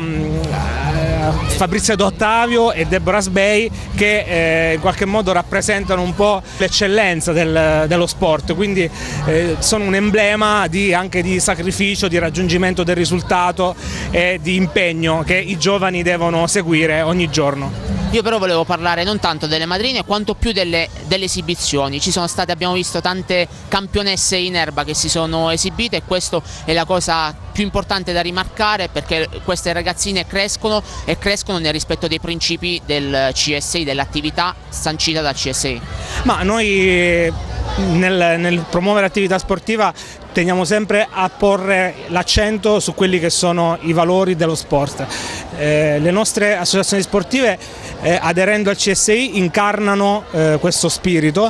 Fabrizio D'Ottavio e Deborah Sbei, che in qualche modo rappresentano un po' l'eccellenza dello sport, quindi sono un emblema anche di sacrificio, di raggiungimento del risultato e di impegno che i giovani devono seguire ogni giorno. Io però volevo parlare non tanto delle madrine quanto più delle esibizioni. Ci sono state, abbiamo visto, tante campionesse in erba che si sono esibite, e questo è la cosa più importante da rimarcare, perché queste ragazzine crescono e crescono nel rispetto dei principi del CSI, dell'attività sancita dal CSI. Ma noi nel promuovere l'attività sportiva teniamo sempre a porre l'accento su quelli che sono i valori dello sport. Le nostre associazioni sportive, aderendo al CSI, incarnano questo spirito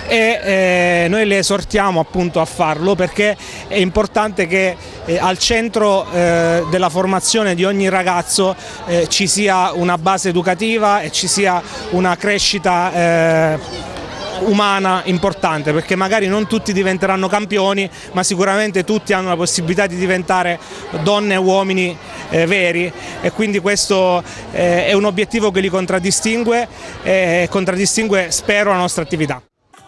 e noi le esortiamo appunto a farlo, perché è importante che al centro della formazione di ogni ragazzo ci sia una base educativa e ci sia una crescita umana importante, perché magari non tutti diventeranno campioni, ma sicuramente tutti hanno la possibilità di diventare donne e uomini veri, e quindi questo è un obiettivo che li contraddistingue e contraddistingue, spero, la nostra attività.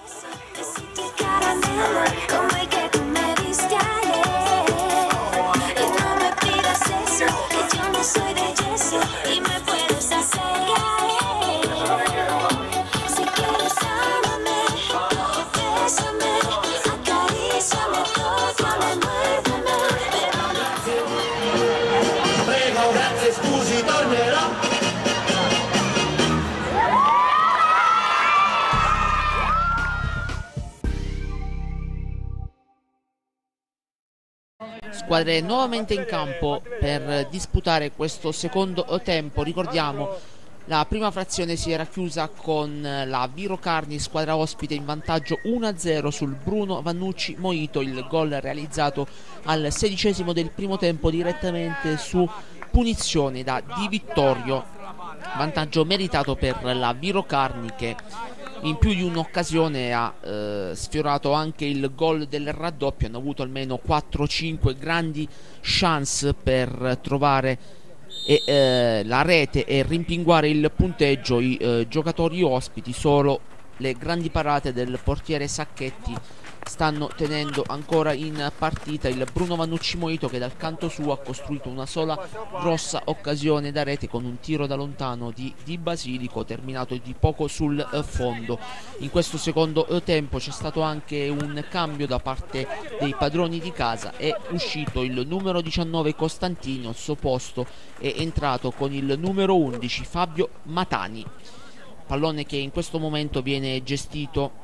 Squadre nuovamente in campo per disputare questo secondo tempo. Ricordiamo, la prima frazione si era chiusa con la Viro Carni, squadra ospite, in vantaggio 1-0 sul Bruno Vannucci Moito. Il gol realizzato al 16° del primo tempo direttamente su punizione da Di Vittorio. Vantaggio meritato per la Viro Carni, che in più di un'occasione ha sfiorato anche il gol del raddoppio. Hanno avuto almeno 4-5 grandi chance per trovare la rete e rimpinguare il punteggio i giocatori ospiti. Solo le grandi parate del portiere Sacchetti stanno tenendo ancora in partita il Bruno Vannucci Moito, che dal canto suo ha costruito una sola grossa occasione da rete con un tiro da lontano di Basilico, terminato di poco sul fondo. In questo secondo tempo c'è stato anche un cambio da parte dei padroni di casa. È uscito il numero 19 Costantino, al suo posto è entrato con il numero 11 Fabio Matani. Pallone che in questo momento viene gestito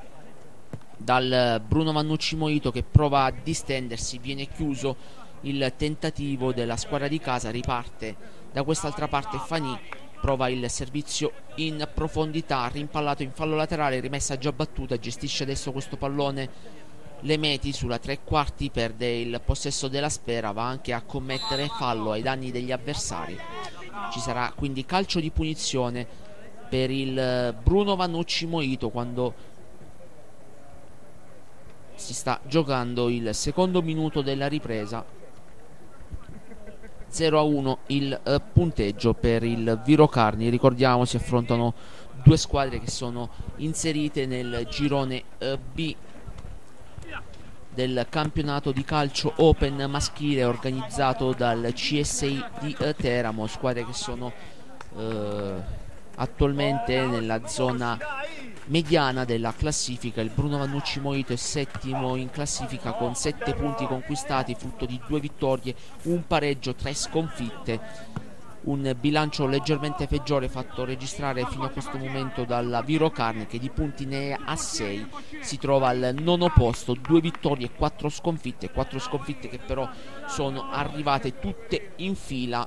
dal Bruno Vannucci Moito, che prova a distendersi. Viene chiuso il tentativo della squadra di casa, riparte da quest'altra parte Fani, prova il servizio in profondità, rimpallato in fallo laterale, rimessa già battuta, gestisce adesso questo pallone Lemeti sulla tre quarti, perde il possesso della sfera, va anche a commettere fallo ai danni degli avversari. Ci sarà quindi calcio di punizione per il Bruno Vannucci Moito quando si sta giocando il secondo minuto della ripresa. 0-1 il punteggio per il Viro Carni. Ricordiamo, si affrontano due squadre che sono inserite nel girone B del campionato di calcio open maschile organizzato dal CSI di Teramo. Squadre che sono attualmente nella zona mediana della classifica. Il Bruno Vannucci Mojito è settimo in classifica con 7 punti conquistati, frutto di 2 vittorie, un pareggio, 3 sconfitte. Un bilancio leggermente peggiore fatto registrare fino a questo momento dalla Viro Carni, che di punti ne ha 6, si trova al nono posto, 2 vittorie e 4 sconfitte che però sono arrivate tutte in fila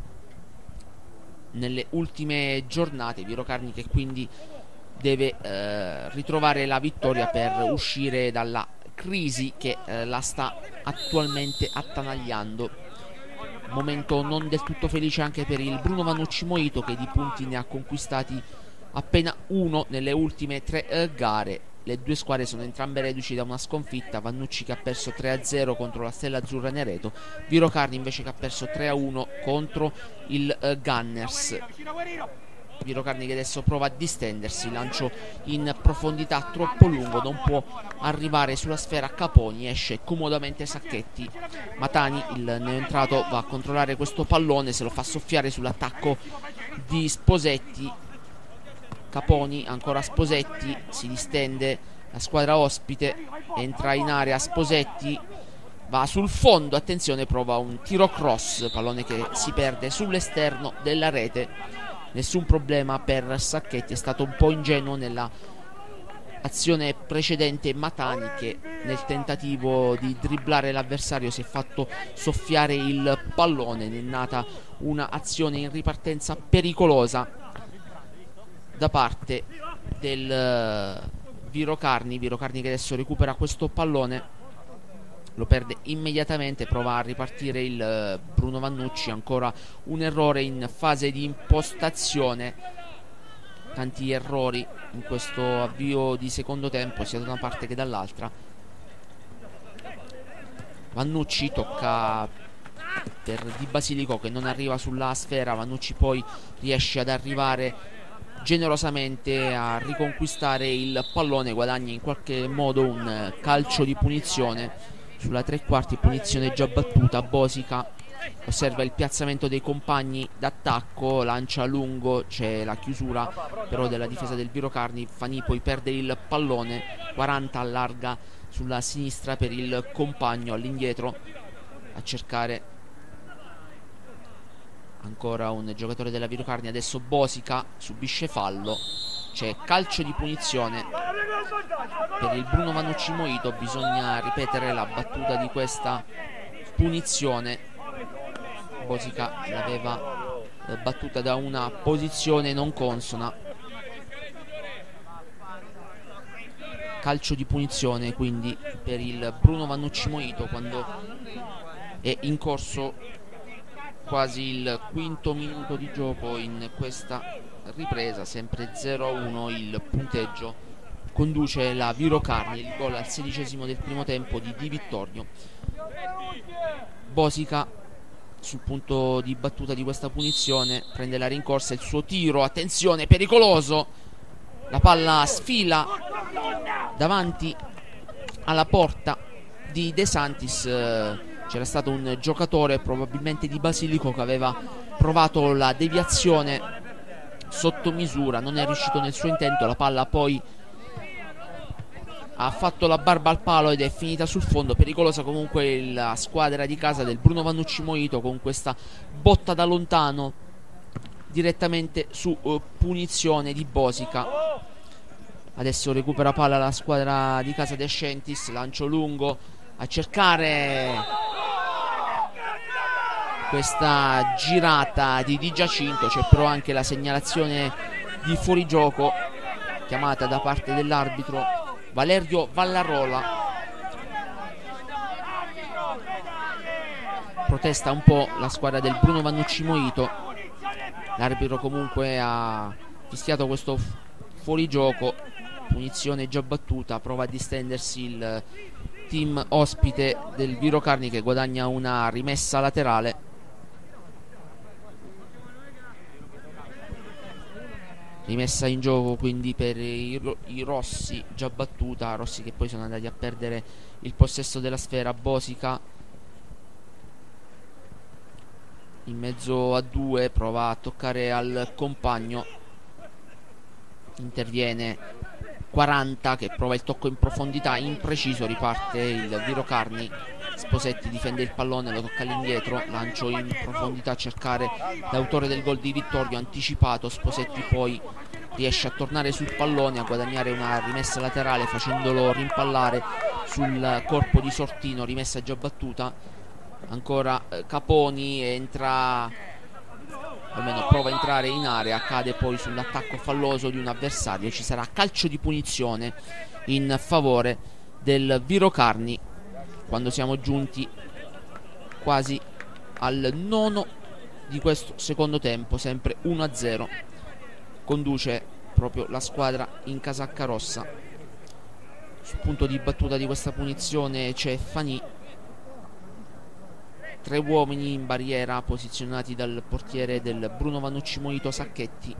nelle ultime giornate. Viro Carni che quindi deve ritrovare la vittoria per uscire dalla crisi che la sta attualmente attanagliando. Momento non del tutto felice anche per il Bruno Vannucci Mojito, che di punti ne ha conquistati appena 1 nelle ultime 3 gare. Le due squadre sono entrambe reduci da una sconfitta. Vannucci che ha perso 3-0 contro la Stella Azzurra Nereto, Viro Carni invece che ha perso 3-1 contro il Gunners. Viro Carni che adesso prova a distendersi, lancio in profondità troppo lungo, non può arrivare sulla sfera Caponi, esce comodamente Sacchetti. Matani, il neoentrato, va a controllare questo pallone, se lo fa soffiare sull'attacco di Sposetti. Caponi, ancora Sposetti, si distende la squadra ospite, entra in area Sposetti, va sul fondo, attenzione, prova un tiro cross, pallone che si perde sull'esterno della rete. Nessun problema per Sacchetti, è stato un po' ingenuo nella azione precedente Matani, che nel tentativo di dribblare l'avversario si è fatto soffiare il pallone. Ne è nata una azione in ripartenza pericolosa da parte del Viro Carni che adesso recupera questo pallone, lo perde immediatamente, prova a ripartire il Bruno Vannucci, ancora un errore in fase di impostazione. Tanti errori in questo avvio di secondo tempo, sia da una parte che dall'altra. Vannucci tocca per Di Basilico che non arriva sulla sfera. Vannucci poi riesce ad arrivare generosamente a riconquistare il pallone, guadagna in qualche modo un calcio di punizione sulla 3/4, punizione già battuta. Bosica osserva il piazzamento dei compagni d'attacco, lancia lungo, c'è la chiusura però della difesa del Viro Carni. Fanì poi perde il pallone, 40 allarga sulla sinistra per il compagno, all'indietro a cercare ancora un giocatore della Viro Carni. Adesso Bosica subisce fallo, c'è calcio di punizione per il Bruno Vannucci Mojito. Bisogna ripetere la battuta di questa punizione. Bosica l'aveva battuta da una posizione non consona. Calcio di punizione quindi per il Bruno Vannucci Mojito quando è in corso quasi il quinto minuto di gioco in questa ripresa, sempre 0-1 il punteggio. Conduce la Viro Carni, il gol al 16° del primo tempo di Di Vittorio. Bosica sul punto di battuta di questa punizione prende la rincorsa, il suo tiro, attenzione, pericoloso, la palla sfila davanti alla porta di De Santis. C'era stato un giocatore, probabilmente Di Basilico, che aveva provato la deviazione sotto misura, non è riuscito nel suo intento, la palla poi ha fatto la barba al palo ed è finita sul fondo. Pericolosa comunque la squadra di casa del Bruno Vannucci Mojito con questa botta da lontano direttamente su punizione di Bosica. Adesso recupera palla la squadra di casa De Scientis, lancio lungo a cercare questa girata di Di Giacinto. C'è però anche la segnalazione di fuorigioco chiamata da parte dell'arbitro Valerio Vallarola. Protesta un po' la squadra del Bruno Vannucci Mojito. L'arbitro comunque ha fischiato questo fuorigioco, punizione già battuta. Prova a distendersi il team ospite del Viro Carni che guadagna una rimessa laterale. Rimessa in gioco quindi per i rossi, già battuta. Rossi che poi sono andati a perdere il possesso della sfera. Bosica in mezzo a due, prova a toccare al compagno, interviene 40 che prova il tocco in profondità impreciso, riparte il Viro Carni. Sposetti difende il pallone, lo tocca all'indietro, lancio in profondità a cercare l'autore del gol di Vittorio, anticipato. Sposetti poi riesce a tornare sul pallone, a guadagnare una rimessa laterale facendolo rimpallare sul corpo di Sortino, rimessa già battuta. Ancora Caponi entra, almeno prova a entrare in area, cade poi sull'attacco falloso di un avversario. Ci sarà calcio di punizione in favore del Viro Carni quando siamo giunti quasi al nono di questo secondo tempo, sempre 1-0. Conduce proprio la squadra in casacca rossa. Sul punto di battuta di questa punizione c'è Fanì. 3 uomini in barriera posizionati dal portiere del Bruno Vannucci Mojito, Sacchetti.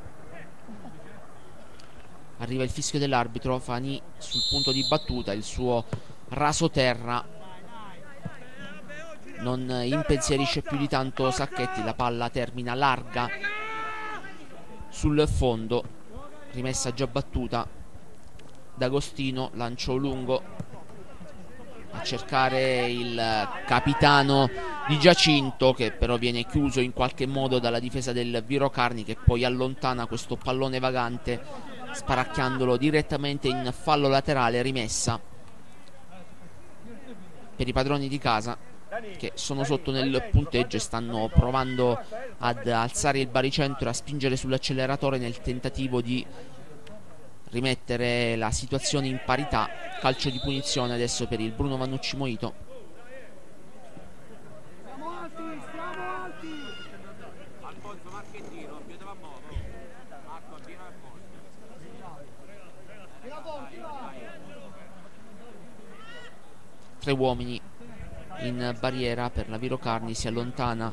Arriva il fischio dell'arbitro. Fanì sul punto di battuta, il suo rasoterra non impensierisce più di tanto Sacchetti. La palla termina larga sul fondo, rimessa già battuta. D'Agostino, lancio lungo a cercare il capitano di Giacinto, che però viene chiuso in qualche modo dalla difesa del Viro Carni, che poi allontana questo pallone vagante sparacchiandolo direttamente in fallo laterale. Rimessa per i padroni di casa, che sono sotto nel punteggio e stanno provando ad alzare il baricentro e a spingere sull'acceleratore nel tentativo di rimettere la situazione in parità. Calcio di punizione adesso per il Bruno Vannucci Mojito. Tre uomini in barriera per la Viro Carni. Si allontana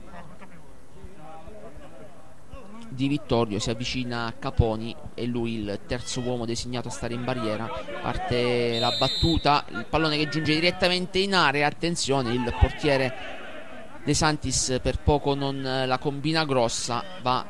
Di Vittorio, si avvicina a Caponi, e lui il terzo uomo designato a stare in barriera. Parte la battuta, il pallone che giunge direttamente in area. Attenzione, il portiere De Santis per poco non la combina grossa, va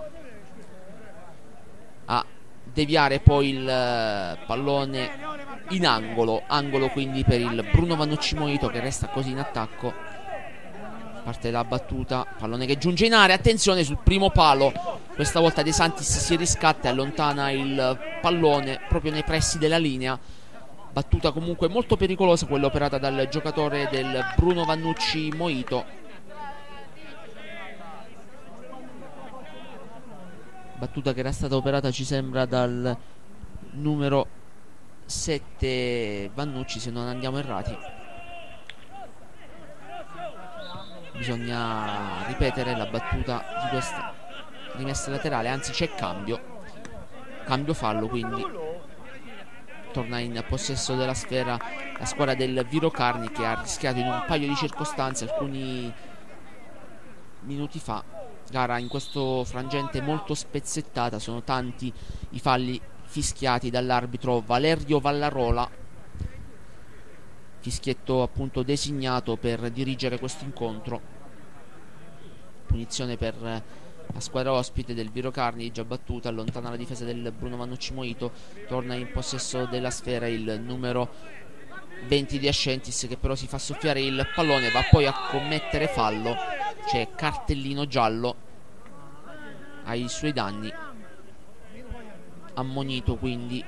a deviare poi il pallone in angolo quindi per il Bruno Vannucci Mojito, che resta così in attacco. Parte la battuta, pallone che giunge in area, attenzione sul primo palo, questa volta De Santis si riscatta e allontana il pallone proprio nei pressi della linea. Battuta comunque molto pericolosa quella operata dal giocatore del Bruno Vannucci Mojito. Battuta che era stata operata, ci sembra, dal numero 7 Vannucci, se non andiamo errati. Bisogna ripetere la battuta di questa rimessa laterale, anzi c'è cambio fallo, quindi torna in possesso della sfera la squadra del Viro Carni, che ha rischiato in un paio di circostanze alcuni minuti fa. Gara in questo frangente molto spezzettata, sono tanti i falli fischiati dall'arbitro Valerio Vallarola, fischietto appunto designato per dirigere questo incontro. Punizione per la squadra ospite del Viro Carni, già battuta, allontana la difesa del Bruno Vannucci Mojito, torna in possesso della sfera il numero 20 di Ascentis, che però si fa soffiare il pallone, va poi a commettere fallo, c'è cartellino giallo ai suoi danni, ammonito quindi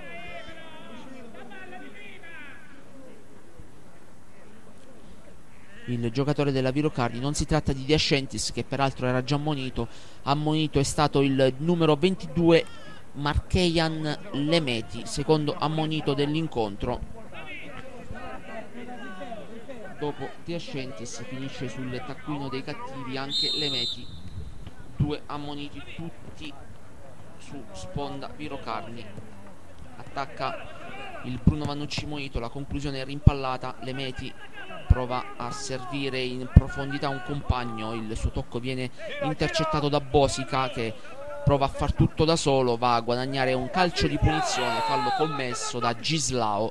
il giocatore della Viro Carni. Non si tratta di De Ascentis, che peraltro era già ammonito. Ammonito è stato il numero 22 Marcheyan Lemeti, secondo ammonito dell'incontro. Dopo De Ascentis finisce sul taccuino dei cattivi anche Lemeti. 2 ammoniti tutti su sponda Viro Carni. Attacca il Bruno Vannucci Mojito, la conclusione è rimpallata. Lemeti prova a servire in profondità un compagno, il suo tocco viene intercettato da Bosica, che prova a far tutto da solo, va a guadagnare un calcio di punizione, fallo commesso da Gislao.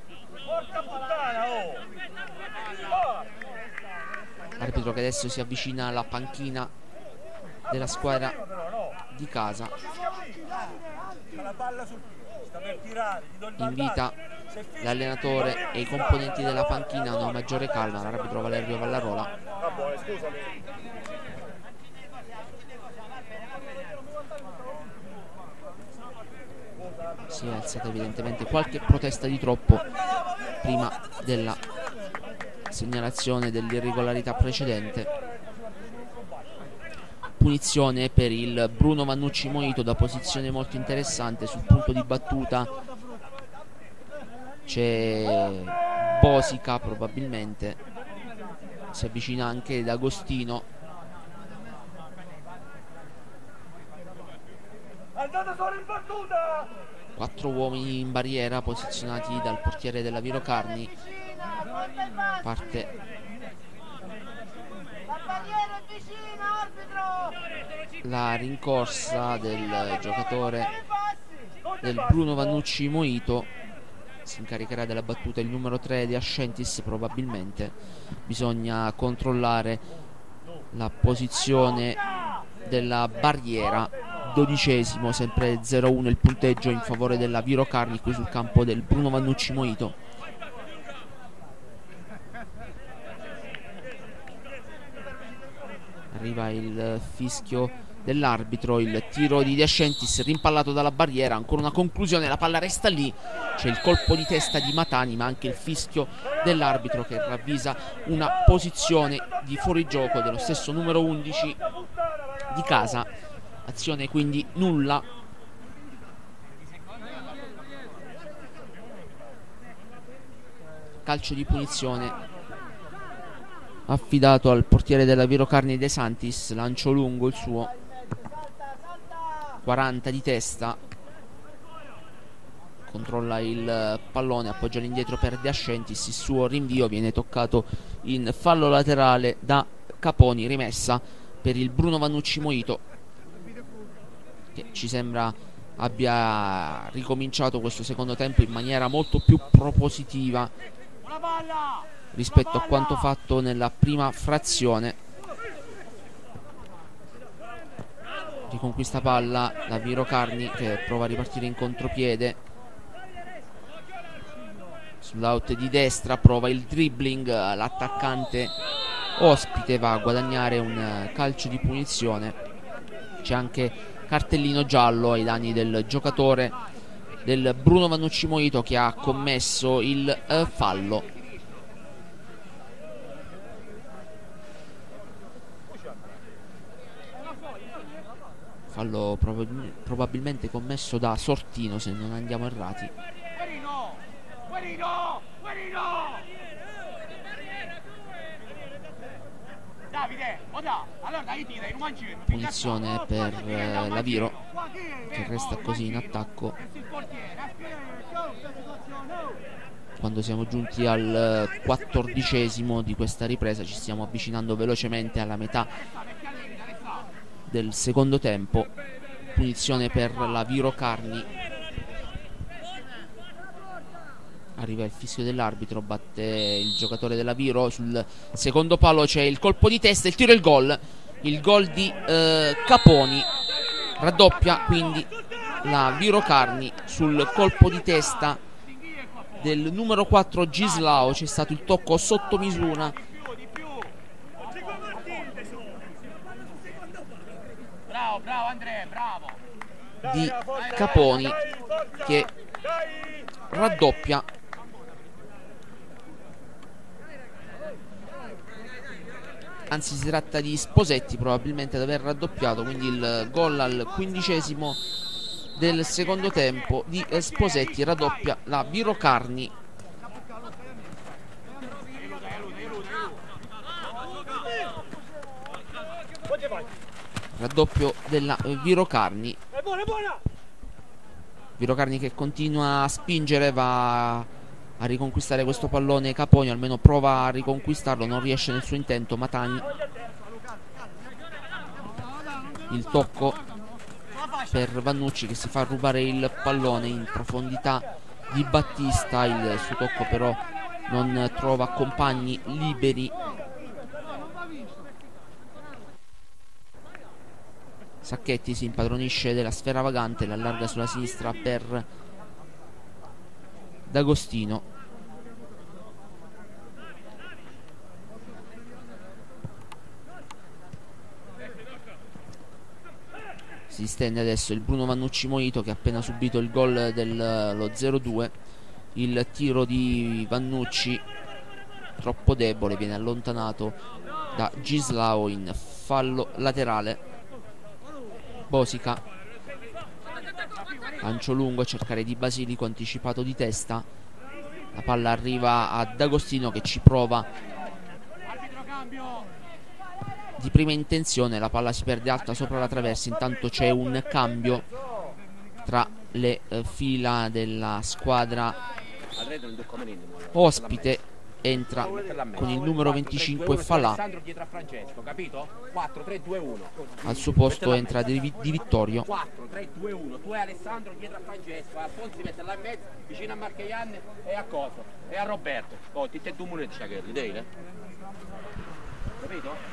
Arbitro che adesso si avvicina alla panchina della squadra di casa. invita l'allenatore e i componenti della panchina a una maggiore calma. L'arbitro Valerio Vallarola si è alzata evidentemente qualche protesta di troppo prima della segnalazione dell'irregolarità precedente. Punizione per il Bruno Vannucci Moito da posizione molto interessante. Sul punto di battuta c'è Bosica, probabilmente si avvicina anche D'Agostino. Quattro uomini in barriera posizionati dal portiere della Virocarni. Parte la rincorsa del giocatore del Bruno Vannucci Moito. Si incaricherà della battuta il numero 3 di Ascentis, probabilmente. Bisogna controllare la posizione della barriera. 12esimo, sempre 0-1 il punteggio in favore della Virocarni qui sul campo del Bruno Vannucci Moito. Arriva il fischio dell'arbitro, il tiro di De Ascentis rimpallato dalla barriera, ancora una conclusione, la palla resta lì, c'è il colpo di testa di Matani ma anche il fischio dell'arbitro che ravvisa una posizione di fuorigioco dello stesso numero 11 di casa. Azione quindi nulla. Calcio di punizione affidato al portiere della Virocarni De Santis, lancio lungo il suo, 40 di testa, controlla il pallone, appoggia all'indietro per De Ascentis, il suo rinvio viene toccato in fallo laterale da Caponi, rimessa per il Bruno Vannucci Moito, che ci sembra abbia ricominciato questo secondo tempo in maniera molto più propositiva rispetto a quanto fatto nella prima frazione. Riconquista palla la Virocarni che prova a ripartire in contropiede. Sull'out di destra prova il dribbling, l'attaccante ospite va a guadagnare un calcio di punizione. C'è anche cartellino giallo ai danni del giocatore del Bruno Vannucci Moito che ha commesso il fallo. Fallo probabilmente commesso da Sortino, se non andiamo errati. Punizione per la Viro che resta così in attacco. Quando siamo giunti al 14esimo di questa ripresa, ci stiamo avvicinando velocemente alla metà del secondo tempo. Punizione per la Virocarni. Arriva il fischio dell'arbitro, batte il giocatore della Viro. Sul secondo palo c'è il colpo di testa, il tiro e il gol. Il gol di Caponi. Raddoppia quindi la Virocarni sul colpo di testa del numero 4 Gislao. C'è stato il tocco sotto misura di Caponi che raddoppia. Anzi, si tratta di Sposetti probabilmente ad aver raddoppiato, quindi il gol al 15esimo del secondo tempo di Sposetti, raddoppia la Virocarni. Raddoppio della Virocarni. Virocarni che continua a spingere, va a riconquistare questo pallone Caponi, almeno prova a riconquistarlo, non riesce nel suo intento Matani. Il tocco per Vannucci che si fa rubare il pallone in profondità di Battista, il suo tocco però non trova compagni liberi. Sacchetti si impadronisce della sfera vagante, l'allarga sulla sinistra per D'Agostino. Si stende adesso il Bruno Vannucci Moito, che ha appena subito il gol dello 0-2. Il tiro di Vannucci troppo debole, viene allontanato da Gislao in fallo laterale. Bosica, lancio lungo a cercare Di Basilico, anticipato di testa. La palla arriva a D'Agostino che ci prova di prima intenzione, la palla si perde alta sopra la traversa. Intanto c'è un cambio tra le fila della squadra ospite. Entra con il numero 25 Falà. Al suo posto entra Di Vittorio. 4-3-2-1. Tu e Alessandro dietro a Francesco, Alfonso si mette là in mezzo vicino a Marcheian e a Coso e a Roberto. Poi ti te 2 minuti Sciacherli, dai, capito?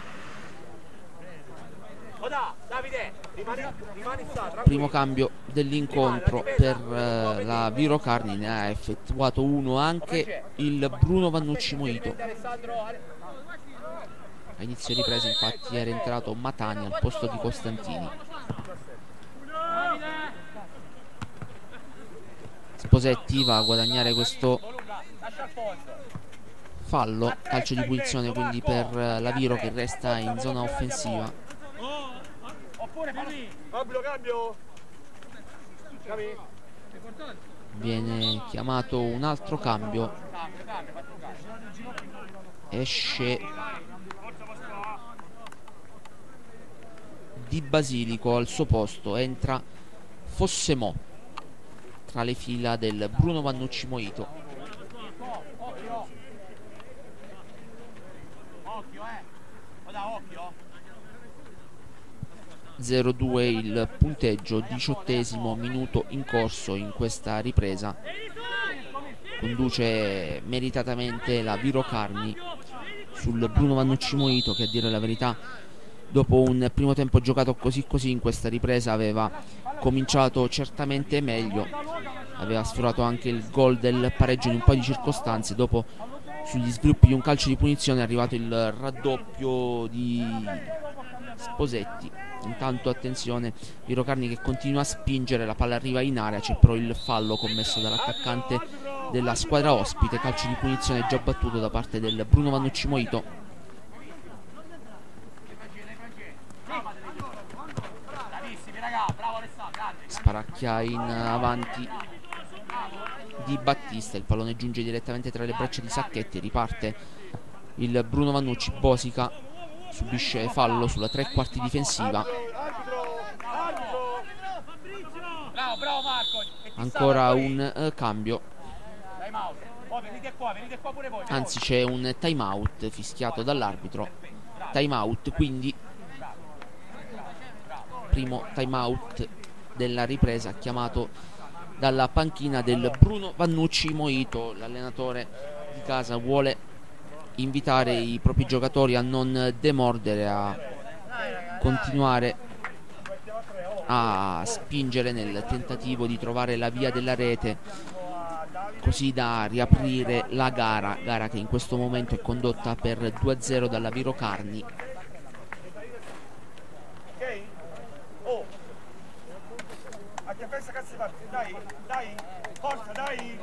Davide, rimani sta, primo cambio dell'incontro per la Viro Carni. Ne ha effettuato uno anche il Bruno Vannucci Moito. A inizio ripresa infatti era entrato Matani al posto di Costantini. Sposetti va a guadagnare questo fallo, calcio di punizione quindi per la Viro, che resta in zona offensiva. Viene chiamato un altro cambio. Esce Di Basilico, al suo posto entra Fossemò tra le fila del Bruno Vannucci Moito. Occhio. 0-2 il punteggio, 18° minuto in corso in questa ripresa. Conduce meritatamente la Viro Carni sul Bruno Vannucci Moito, che a dire la verità dopo un primo tempo giocato così in questa ripresa aveva cominciato certamente meglio. Aveva sfiorato anche il gol del pareggio in un po' di circostanze. Dopo, sugli sviluppi di un calcio di punizione, è arrivato il raddoppio di Sposetti. Intanto attenzione, Viro Carni che continua a spingere, la palla arriva in area, c'è però il fallo commesso dall'attaccante della squadra ospite. Calcio di punizione già battuto da parte del Bruno Vannucci Moito. Sparacchia in avanti Di Battista, il pallone giunge direttamente tra le braccia di Sacchetti. Riparte il Bruno Vannucci. Bosica subisce fallo sulla 3/4 difensiva. Ancora un cambio, anzi c'è un time out fischiato dall'arbitro. Time out, quindi primo time out della ripresa chiamato dalla panchina del Bruno Vannucci Moito. L'allenatore di casa vuole invitare i propri giocatori a non demordere, a continuare a spingere nel tentativo di trovare la via della rete, così da riaprire la gara che in questo momento è condotta per 2-0 dalla Viro Carni. Dai, forza, dai.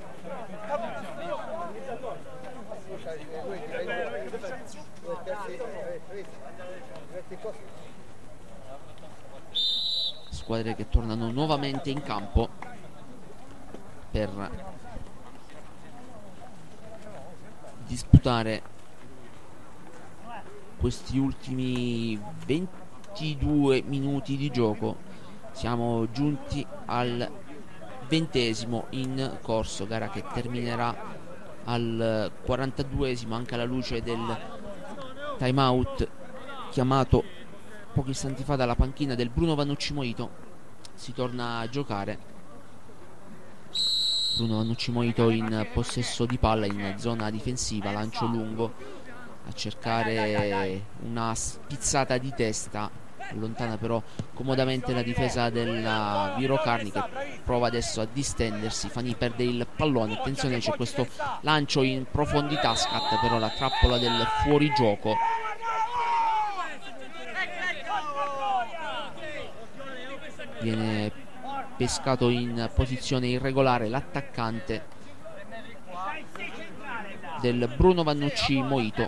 Squadre che tornano nuovamente in campo per disputare questi ultimi 22 minuti di gioco. Siamo giunti al 20° in corso, gara che terminerà al 42°, anche alla luce del time out chiamato pochi istanti fa dalla panchina del Bruno Vannucci Moito. Si torna a giocare. Bruno Vannucci Moito in possesso di palla in zona difensiva, lancio lungo a cercare una spizzata di testa allontana però comodamente la difesa della Virocarni, che prova adesso a distendersi. Fanì perde il pallone, attenzione, c'è questo lancio in profondità, scatta però la trappola del fuorigioco. Viene pescato in posizione irregolare l'attaccante del Bruno Vannucci Moito.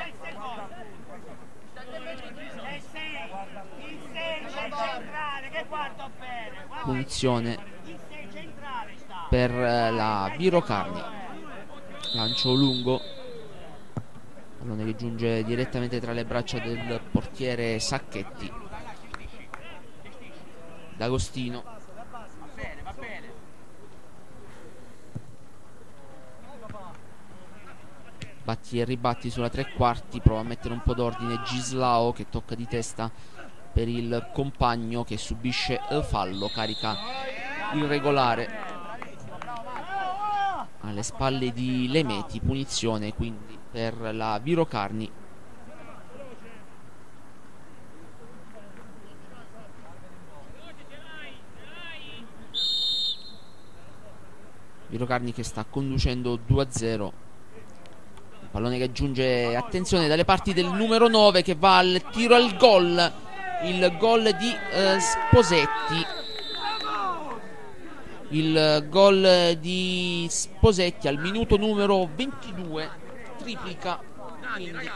Punizione per la Virocarni, lancio lungo, pallone che giunge direttamente tra le braccia del portiere Sacchetti. D'Agostino, batti e ribatti sulla tre quarti, prova a mettere un po' d'ordine Gislao, che tocca di testa per il compagno che subisce fallo, carica irregolare alle spalle di Lemeti. Punizione quindi per la Virocarni. Virocarni che sta conducendo 2-0. Pallone che giunge, attenzione, dalle parti del numero 9, che va al tiro al gol. Il gol di Sposetti. Il gol di Sposetti al minuto numero 22. Triplica quindi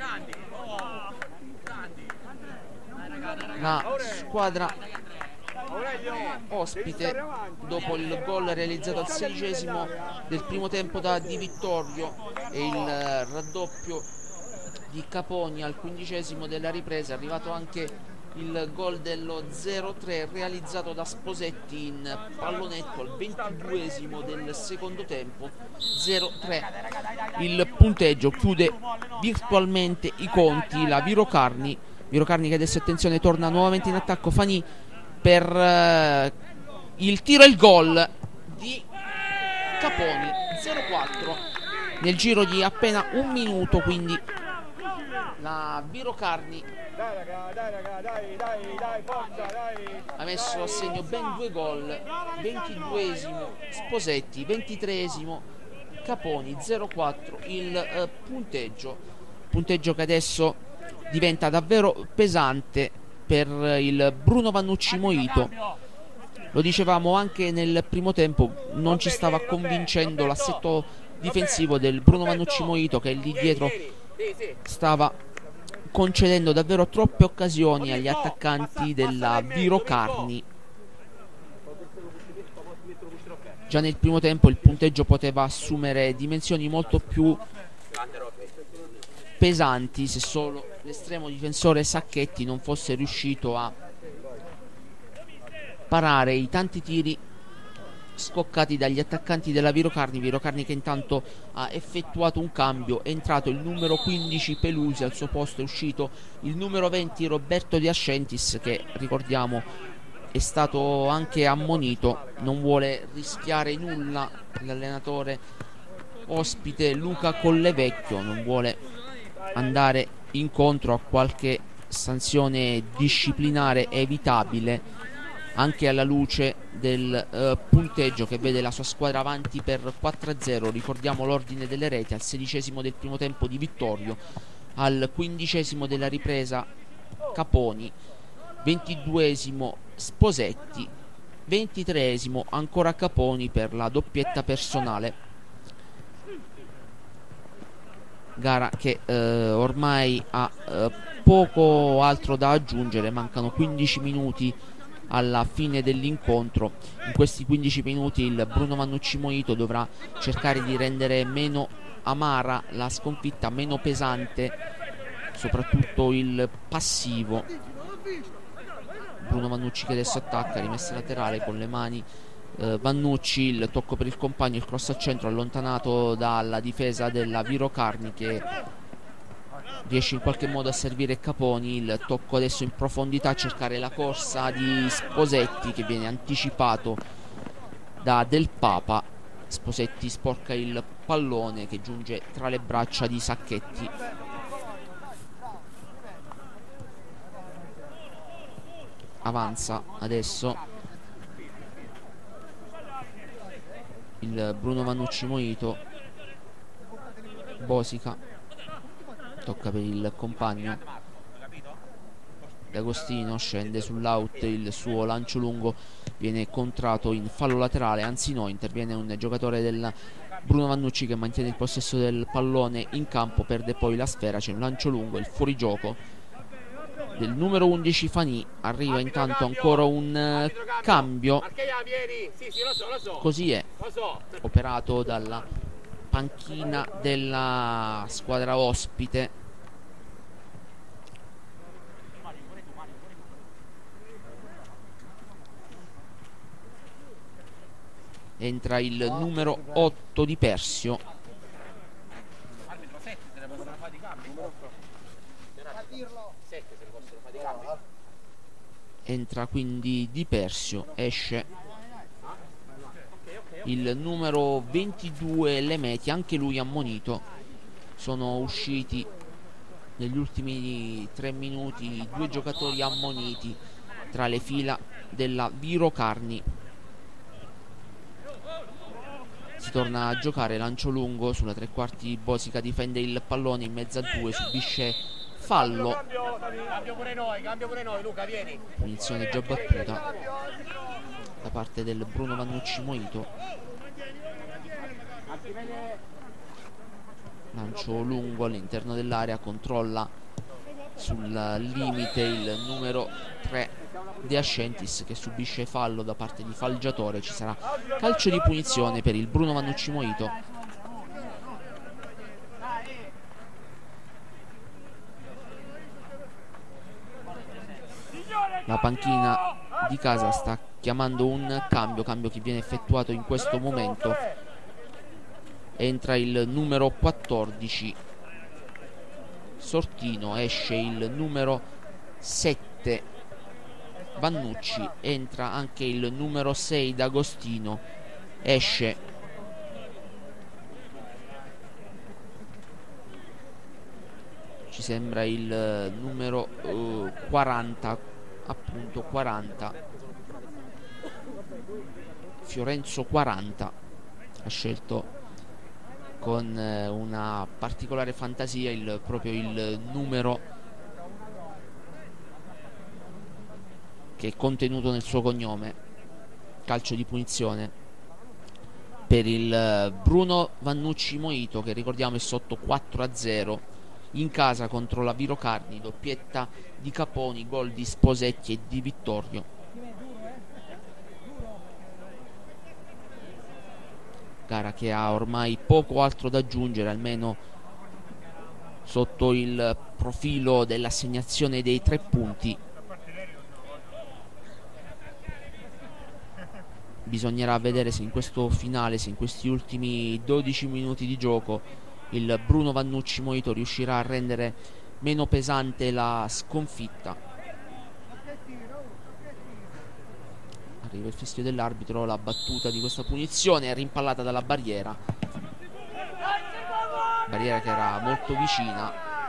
la squadra ospite dopo il gol realizzato al 16° del primo tempo da Di Vittorio e il raddoppio di Caponi al 15° della ripresa. È arrivato anche il gol dello 0-3 realizzato da Sposetti in pallonetto al 22° del secondo tempo. 0-3 il punteggio, chiude virtualmente i conti la Virocarni. Virocarni che adesso, attenzione, torna nuovamente in attacco. Fanì per il tiro e il gol di Caponi. 0-4 nel giro di appena un minuto, quindi la Virocarni ha messo a segno ben 2 gol. 22° Sposetti, 23° Caponi. 0-4 il punteggio che adesso diventa davvero pesante per il Bruno Vannucci Moito. Lo dicevamo anche nel primo tempo, non ci stava convincendo l'assetto difensivo del Bruno Vannucci Moito, che lì dietro stava concedendo davvero troppe occasioni agli attaccanti della Virocarni. Già nel primo tempo il punteggio poteva assumere dimensioni molto più pesanti se solo l'estremo difensore Sacchetti non fosse riuscito a parare i tanti tiri scoccati dagli attaccanti della Virocarni. Virocarni che intanto ha effettuato un cambio, è entrato il numero 15 Pelusi, al suo posto è uscito il numero 20 Roberto De Ascentis, che ricordiamo è stato anche ammonito. Non vuole rischiare nulla l'allenatore ospite Luca Collevecchio, non vuole andare incontro a qualche sanzione disciplinare evitabile, anche alla luce del punteggio che vede la sua squadra avanti per 4-0. Ricordiamo l'ordine delle reti: al 16° del primo tempo Di Vittorio, al 15° della ripresa Caponi, 22° Sposetti, 23° ancora Caponi per la doppietta personale. Gara che ormai ha poco altro da aggiungere, mancano 15 minuti alla fine dell'incontro. In questi 15 minuti il Bruno Vannucci Moito dovrà cercare di rendere meno amara la sconfitta, meno pesante soprattutto il passivo. Bruno Vannucci che adesso attacca, rimessa laterale con le mani Vannucci, il tocco per il compagno, il cross al centro allontanato dalla difesa della Virocarni, che riesce in qualche modo a servire Caponi. Il tocco adesso in profondità a cercare la corsa di Sposetti, che viene anticipato da Del Papa. Sposetti sporca il pallone che giunge tra le braccia di Sacchetti. avanza adesso il Bruno Vannucci Moito. Bosica, tocca per il compagno. D'Agostino scende sull'out, il suo lancio lungo viene contrato in fallo laterale, anzi no, interviene un giocatore del Bruno Vannucci che mantiene il possesso del pallone in campo, perde poi la sfera, c'è un lancio lungo, il fuorigioco del numero 11 Fanì. Arriva intanto ancora un cambio, così è operato dalla panchina della squadra ospite. Entra il numero 8 di Persio. Entra quindi Di Persio, esce il numero 22 Lemeti, anche lui ammonito. Sono usciti negli ultimi 3 minuti 2 giocatori ammoniti tra le fila della Viro Carni. Si torna a giocare, lancio lungo sulla tre quarti. Bosica difende il pallone in mezzo a 2, subisce fallo. Cambio pure noi, Luca, vieni. Punizione già battuta da parte del Bruno Vannucci Moito. Lancio lungo all'interno dell'area, controlla sul limite il numero 3 De Ascentis, che subisce fallo da parte di Falgiatore. Ci sarà calcio di punizione per il Bruno Vannucci Moito. La panchina di casa sta chiamando un cambio che viene effettuato in questo momento. Entra il numero 14 Sortino, esce il numero 7 Vannucci, entra anche il numero 6 D'Agostino, esce ci sembra il numero 40, appunto 40, Fiorenzo 40, ha scelto con una particolare fantasia proprio il numero che è contenuto nel suo cognome. Calcio di punizione per il Bruno Vannucci Moito, che ricordiamo è sotto 4-0 in casa contro la Viro Carni. Doppietta di Caponi, gol di Sposetti e di Vittorio. Gara che ha ormai poco altro da aggiungere, almeno sotto il profilo dell'assegnazione dei 3 punti. Bisognerà vedere se in questo finale, se in questi ultimi 12 minuti di gioco, il Bruno Vannucci Moito riuscirà a rendere meno pesante la sconfitta. Arriva il fischio dell'arbitro, la battuta di questa punizione è rimpallata dalla barriera che era molto vicina.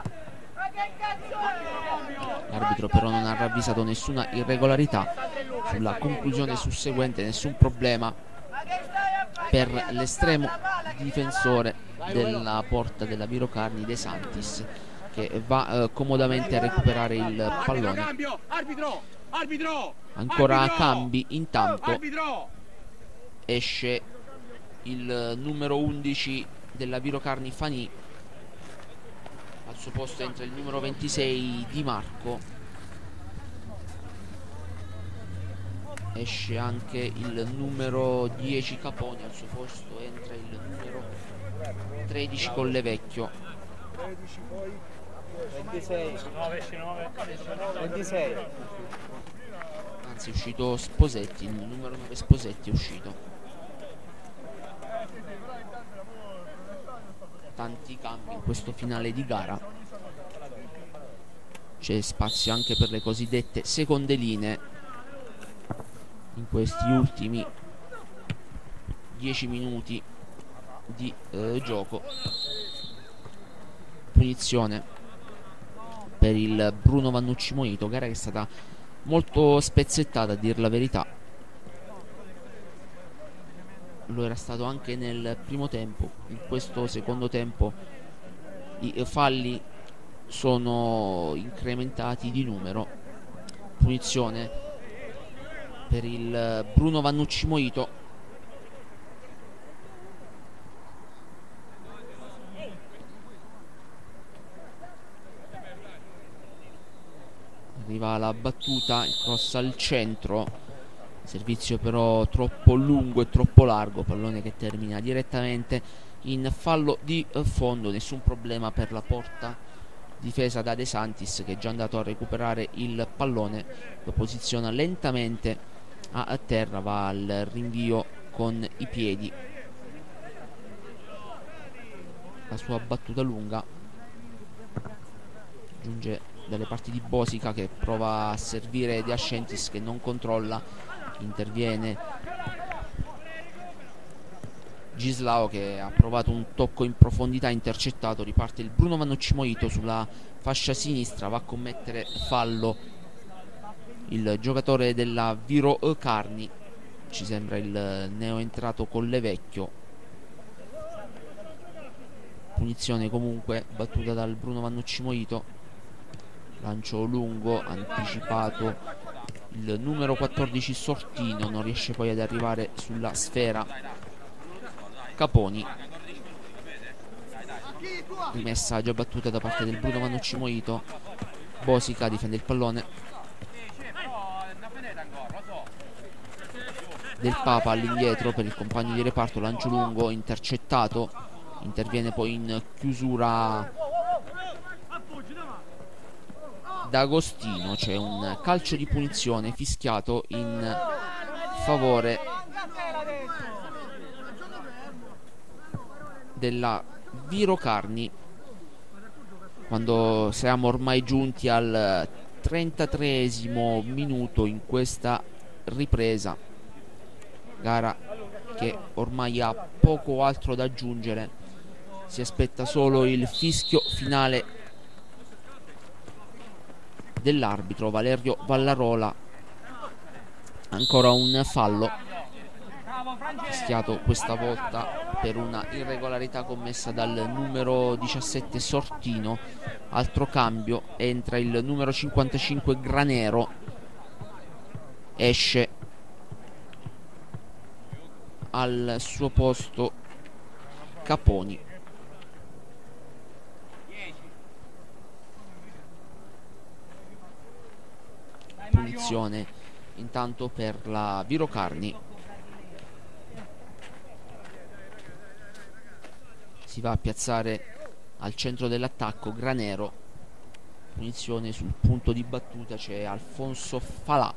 L'arbitro però non ha ravvisato nessuna irregolarità. Sulla conclusione susseguente nessun problema per l'estremo difensore della porta della Viro Carni, De Santis, che va comodamente a recuperare il pallone. Ancora cambi, intanto esce il numero 11 della Viro Carni Fanì, al suo posto entra il numero 26 Di Marco. Esce anche il numero 10 Caponi, al suo posto entra il numero 13 Collevecchio. 26. Anzi, è uscito Sposetti, il numero 9 Sposetti è uscito. Tanti cambi in questo finale di gara. C'è spazio anche per le cosiddette seconde linee in questi ultimi 10 minuti di gioco. Punizione per il Bruno Vannucci Moito, gara che è stata molto spezzettata, a dir la verità. Lo era stato anche nel primo tempo. In questo secondo tempo i falli sono incrementati di numero. Punizione per il Bruno Vannucci Moito. Arriva la battuta, il cross al centro. Servizio però troppo lungo e troppo largo, pallone che termina direttamente in fallo di fondo. Nessun problema per la porta difesa da De Santis, che è già andato a recuperare il pallone, lo posiziona lentamente a terra, va al rinvio con i piedi. La sua battuta lunga giunge dalle parti di Bosica, che prova a servire De Ascentis, che non controlla. Interviene Gislao, che ha provato un tocco in profondità, intercettato. Riparte il Bruno Vannucci Moito sulla fascia sinistra, va a commettere fallo il giocatore della Viro Carni, ci sembra il neoentrato Collevecchio. Punizione comunque battuta dal Bruno Vannucci Moito. Lancio lungo anticipato, il numero 14 Sortino non riesce poi ad arrivare sulla sfera. Caponi, rimessa già battuta da parte del Bruno Vannucci Moito. Bosica difende il pallone. Del Papa all'indietro per il compagno di reparto, lancio lungo intercettato. Interviene poi in chiusura D'Agostino. C'è un calcio di punizione fischiato in favore della Viro Carni, quando siamo ormai giunti al 33esimo minuto in questa ripresa, gara che ormai ha poco altro da aggiungere. Si aspetta solo il fischio finale dell'arbitro Valerio Vallarola. Ancora un fallo fischiato questa volta per una irregolarità commessa dal numero 17 Sortino. Altro cambio, entra il numero 55 Granero, esce al suo posto Caponi. Punizione intanto per la Viro Carni. Si va a piazzare al centro dell'attacco Granero. Punizione sul punto di battuta, c'è Alfonso Falà.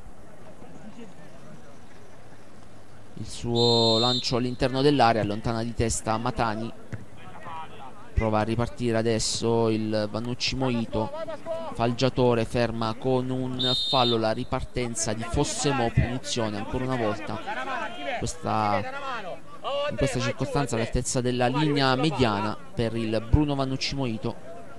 Il suo lancio all'interno dell'area allontana di testa Matani. Prova a ripartire adesso il Vannucci Moito. Falgiatore ferma con un fallo la ripartenza di Fossemo. Punizione ancora una volta, in questa circostanza all'altezza della linea mediana per il Bruno Vannucci Moito.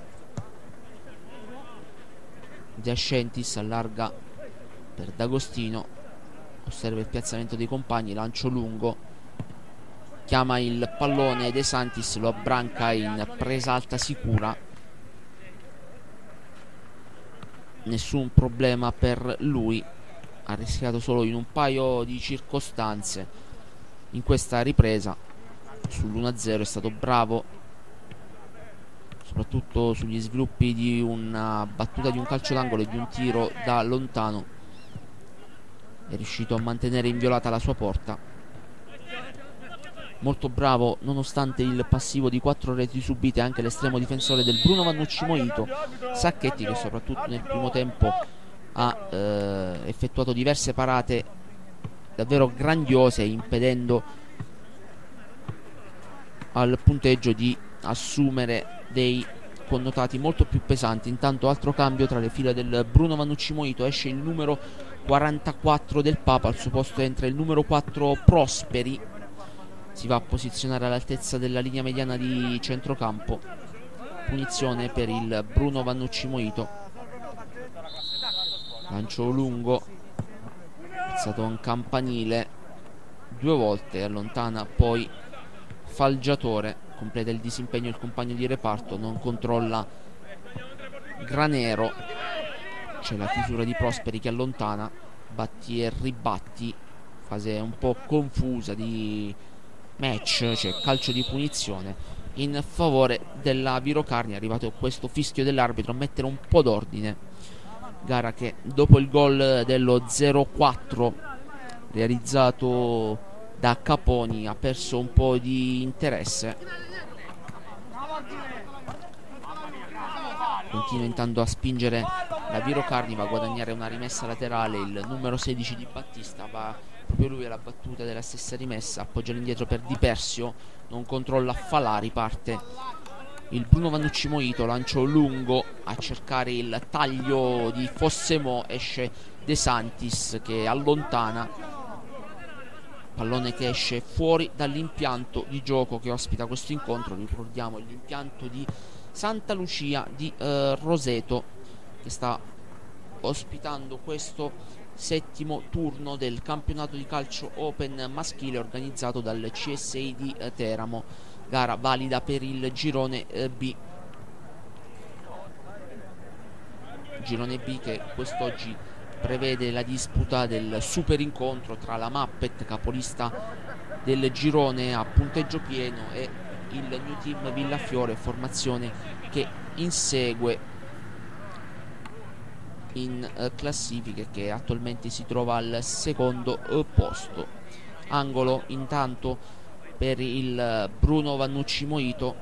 De Ascentis allarga per D'Agostino, osserva il piazzamento dei compagni, lancio lungo, chiama il pallone De Santis, lo abbranca in presa alta sicura. Nessun problema per lui, ha rischiato solo in un paio di circostanze in questa ripresa. Sull'1-0 è stato bravo, soprattutto sugli sviluppi di una battuta di un calcio d'angolo e di un tiro da lontano. È riuscito a mantenere inviolata la sua porta. Molto bravo, nonostante il passivo di 4 reti subite, anche l'estremo difensore del Bruno Vannucci Moito, Sacchetti, che soprattutto nel primo tempo ha effettuato diverse parate davvero grandiose, impedendo al punteggio di assumere dei connotati molto più pesanti. Intanto altro cambio tra le fila del Bruno Vannucci Moito, esce il numero 44 del Papa, al suo posto entra il numero 4 Prosperi. Si va a posizionare all'altezza della linea mediana di centrocampo. Punizione per il Bruno Vannucci Moito. lancio lungo, alzato un campanile 2 volte, allontana poi Falgiatore, completa il disimpegno il compagno di reparto, non controlla Granero, c'è la chiusura di Prosperi che allontana, batti e ribatti, fase un po' confusa di match, c'è calcio di punizione in favore della Virocarni. È arrivato questo fischio dell'arbitro a mettere un po' d'ordine, gara che dopo il gol dello 0-4 realizzato da Caponi ha perso un po' di interesse. Continua intanto a spingere la Virocarni, va a guadagnare una rimessa laterale il numero 16 di Battista, va proprio lui alla battuta della stessa rimessa, appoggia all'indietro per Di Persio, non controlla Falari, parte il Bruno Vannucci Moito, lancio lungo a cercare il taglio di Fossemo, esce De Santis che allontana, pallone che esce fuori dall'impianto di gioco che ospita questo incontro. Ricordiamo l'impianto di Santa Lucia di Roseto, che sta ospitando questo 7° turno del campionato di calcio open maschile organizzato dal CSI di Teramo, gara valida per il girone B. Girone B che quest'oggi prevede la disputa del super incontro tra la Mappet, capolista del girone a punteggio pieno, e il New Team Villafiore, formazione che insegue in classifiche, che attualmente si trova al 2° posto. Angolo intanto per il Bruno Vannucci Moito,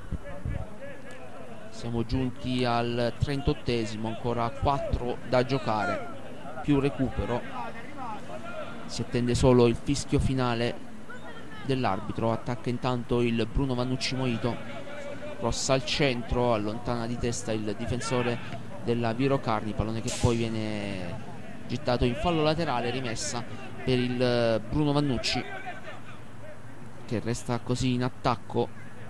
siamo giunti al 38esimo, ancora 4 da giocare più recupero, si attende solo il fischio finale dell'arbitro. Attacca intanto il Bruno Vannucci Moito, cross al centro, allontana di testa il difensore della Virocarni, pallone che poi viene gettato in fallo laterale, rimessa per il Bruno Vannucci che resta così in attacco.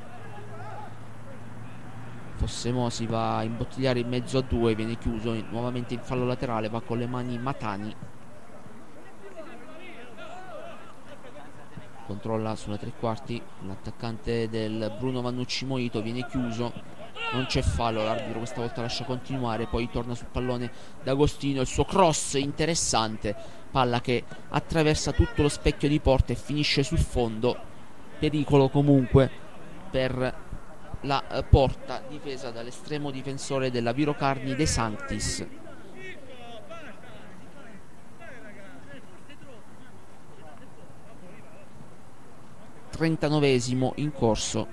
Fossemo si va a imbottigliare in mezzo a 2, viene chiuso nuovamente in fallo laterale, va con le mani Matani, controlla sulla tre quarti l'attaccante del Bruno Vannucci Moito, viene chiuso, non c'è fallo, l'arbitro questa volta lascia continuare, poi torna sul pallone D'Agostino, il suo cross interessante, palla che attraversa tutto lo specchio di porta e finisce sul fondo, pericolo comunque per la porta difesa dall'estremo difensore della Virocarni De Sanctis. Trentanovesimo in corso.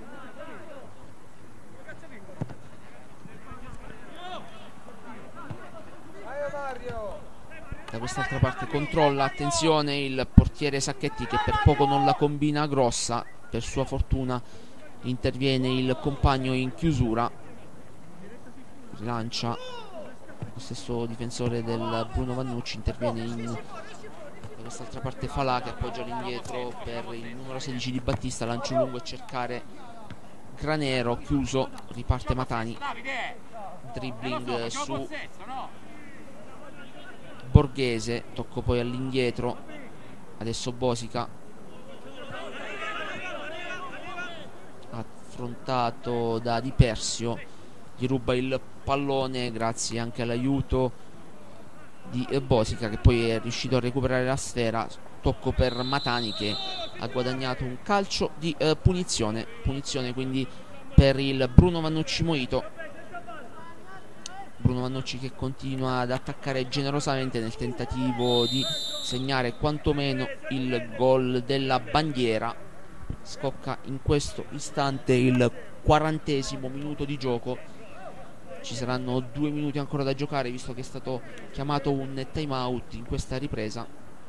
Da quest'altra parte controlla, attenzione, il portiere Sacchetti che per poco non la combina grossa, per sua fortuna interviene il compagno in chiusura, rilancia lo stesso difensore del Bruno Vannucci, interviene da quest'altra parte Falà che appoggia all'indietro per il numero 16 di Battista, lancio lungo a cercare Granero, chiuso, riparte Matani, dribbling su Borghese, tocco poi all'indietro, adesso Bosica, affrontato da Di Persio, gli ruba il pallone grazie anche all'aiuto di Bosica che poi è riuscito a recuperare la sfera, tocco per Matani che ha guadagnato un calcio di punizione quindi per il Bruno Vannucci Moito. Bruno Vannucci che continua ad attaccare generosamente nel tentativo di segnare quantomeno il gol della bandiera. Scocca in questo istante il 40esimo minuto di gioco, ci saranno 2 minuti ancora da giocare visto che è stato chiamato un time out in questa ripresa.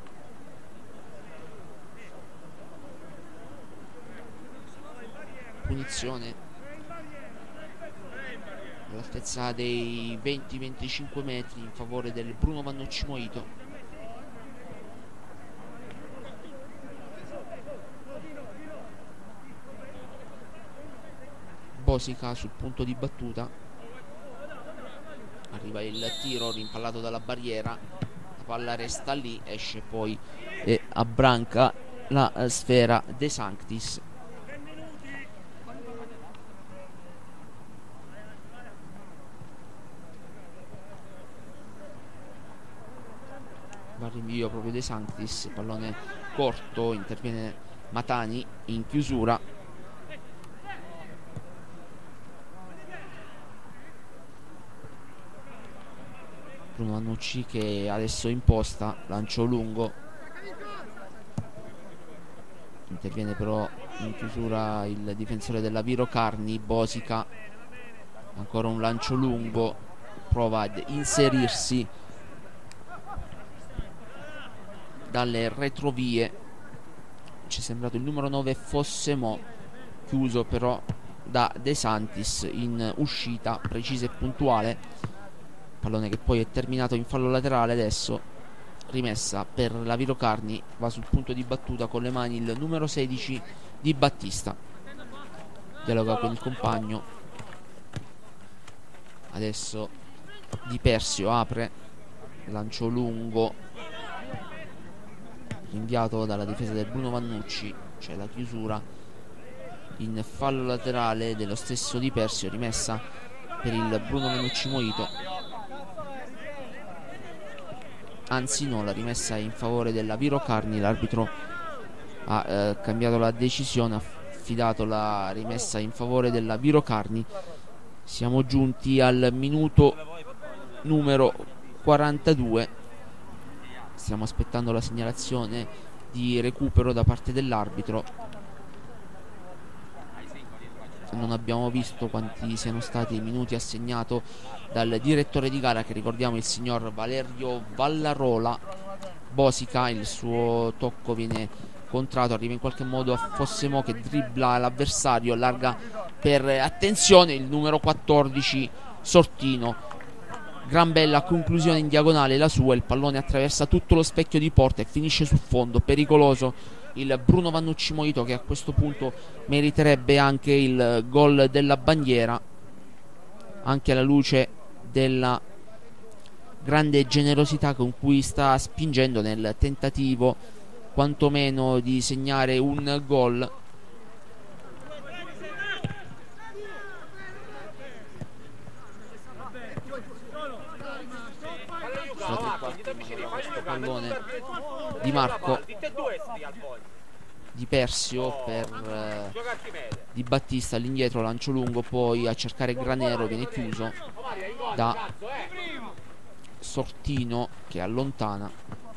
Punizione all'altezza dei 20-25 metri in favore del Bruno Vannucci Moito. Bosica sul punto di battuta, arriva il tiro rimpallato dalla barriera, la palla resta lì, esce poi e abbranca la sfera De Sanctis. Va rinvio proprio De Sanctis, pallone corto, interviene Matani in chiusura. Bruno Vannucci che adesso imposta, lancio lungo, interviene però in chiusura il difensore della Viro Carni, Bosica, ancora un lancio lungo, prova ad inserirsi dalle retrovie, ci è sembrato il numero 9 Fossemo, chiuso però da De Santis in uscita precisa e puntuale, pallone che poi è terminato in fallo laterale. Adesso rimessa per la Viro Carni, va sul punto di battuta con le mani il numero 16 di Battista, dialoga con il compagno, adesso Di Persio apre, lancio lungo rinviato dalla difesa del Bruno Vannucci, c'è la chiusura in fallo laterale dello stesso Di Persio, rimessa per il Bruno Vannucci Moito, anzi no, la rimessa è in favore della Viro Carni, l'arbitro ha cambiato la decisione, ha affidato la rimessa in favore della Viro Carni. Siamo giunti al minuto numero 42, stiamo aspettando la segnalazione di recupero da parte dell'arbitro. Non abbiamo visto quanti siano stati i minuti assegnato dal direttore di gara, che ricordiamo il signor Valerio Vallarola. Bosica, il suo tocco viene contratto, arriva in qualche modo a Fossemo che dribbla l'avversario, allarga per, attenzione, il numero 14 Sortino. Gran bella conclusione in diagonale la sua, il pallone attraversa tutto lo specchio di porta e finisce sul fondo, pericoloso il Bruno Vannucci Moito, che a questo punto meriterebbe anche il gol della bandiera, anche alla luce della grande generosità con cui sta spingendo nel tentativo quantomeno di segnare un gol. Questo pallone di Marco Di Persio per Di Battista all'indietro, lancio lungo, poi a cercare Granero, viene chiuso da Sortino che allontana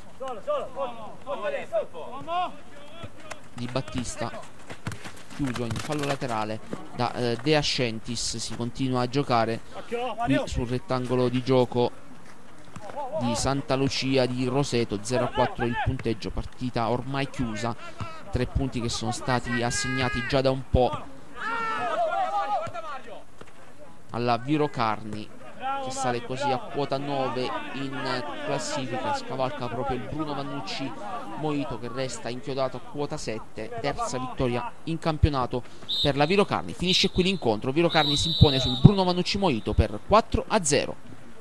Di Battista, chiuso in fallo laterale da De Ascentis. Si continua a giocare qui sul rettangolo di gioco di Santa Lucia di Roseto, 0-4 il punteggio, partita ormai chiusa, 3 punti che sono stati assegnati già da un po' alla Viro Carni, che sale così a quota 9 in classifica, scavalca proprio il Bruno Vannucci Moito che resta inchiodato a quota 7, terza vittoria in campionato per la Viro Carni. Finisce qui l'incontro, Viro Carni si impone sul Bruno Vannucci Moito per 4-0.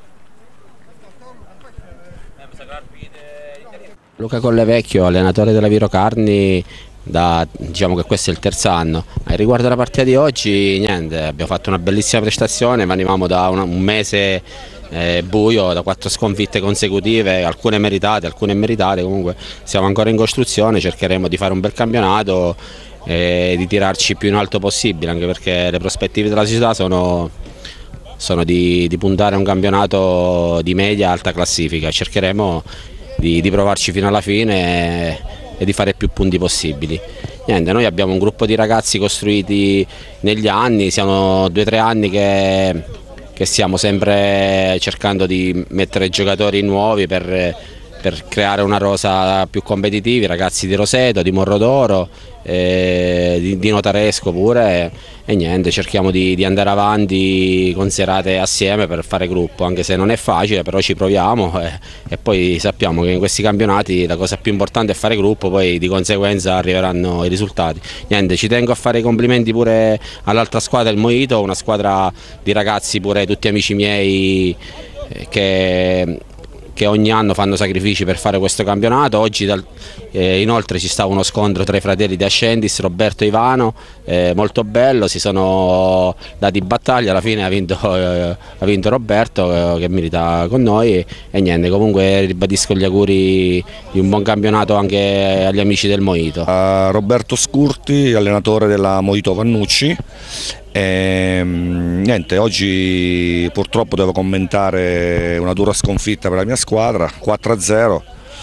Luca Collevecchio, allenatore della Viro Carni, diciamo che questo è il terzo anno. Riguardo alla partita di oggi, niente, abbiamo fatto una bellissima prestazione, venivamo da un mese buio, da 4 sconfitte consecutive, alcune meritate, alcune immeritate, comunque siamo ancora in costruzione, cercheremo di fare un bel campionato e di tirarci più in alto possibile, anche perché le prospettive della società sono di puntare a un campionato di media alta classifica. Cercheremo di provarci fino alla fine e di fare più punti possibili. Niente, noi abbiamo un gruppo di ragazzi costruiti negli anni, siamo 2 o 3 anni che stiamo sempre cercando di mettere giocatori nuovi per creare una rosa più competitiva, ragazzi di Roseto, di Morrodoro, di Notaresco pure, e niente, cerchiamo di andare avanti con serate assieme per fare gruppo, anche se non è facile, però ci proviamo e poi sappiamo che in questi campionati la cosa più importante è fare gruppo, poi di conseguenza arriveranno i risultati. Niente, ci tengo a fare i complimenti pure all'altra squadra, il Moito, una squadra di ragazzi pure tutti amici miei che ogni anno fanno sacrifici per fare questo campionato. Oggi inoltre ci sta uno scontro tra i fratelli De Ascendis, Roberto e Ivano, molto bello, si sono dati battaglia, alla fine ha vinto Roberto, che milita con noi, e niente, comunque ribadisco gli auguri di un buon campionato anche agli amici del Mojito. Roberto Scurti, allenatore della Mojito Vannucci. Niente, oggi purtroppo devo commentare una dura sconfitta per la mia squadra, 4-0.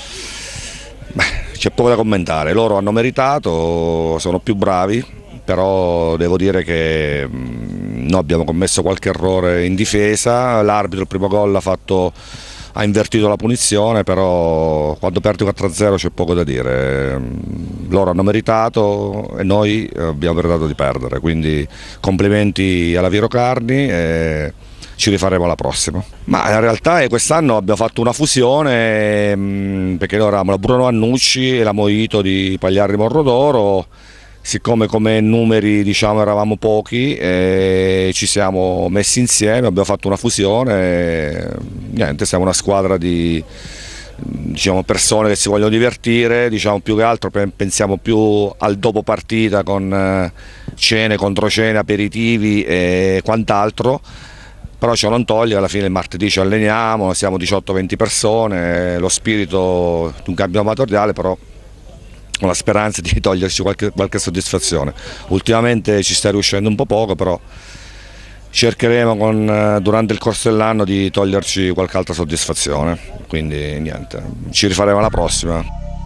C'è poco da commentare, loro hanno meritato, sono più bravi, però devo dire che noi abbiamo commesso qualche errore in difesa, l'arbitro il primo gol ha invertito la punizione, però quando perdi 4-0 c'è poco da dire. Loro hanno meritato e noi abbiamo meritato di perdere, quindi complimenti alla Viro Carni e ci rifaremo alla prossima. Ma in realtà quest'anno abbiamo fatto una fusione, perché noi eravamo la Bruno Vannucci e la Mojito di Pagliari Morrodoro. Siccome come numeri eravamo pochi, ci siamo messi insieme, abbiamo fatto una fusione e niente, siamo una squadra di persone che si vogliono divertire, più che altro pensiamo più al dopo partita con cene, controcene, aperitivi e quant'altro, però ciò non toglie, alla fine il martedì ci alleniamo, siamo 18-20 persone, lo spirito di un campionato amatoriale, però con la speranza di toglierci qualche soddisfazione. Ultimamente ci sta riuscendo un po' poco, però cercheremo durante il corso dell'anno di toglierci qualche altra soddisfazione, quindi niente, ci rifaremo alla prossima.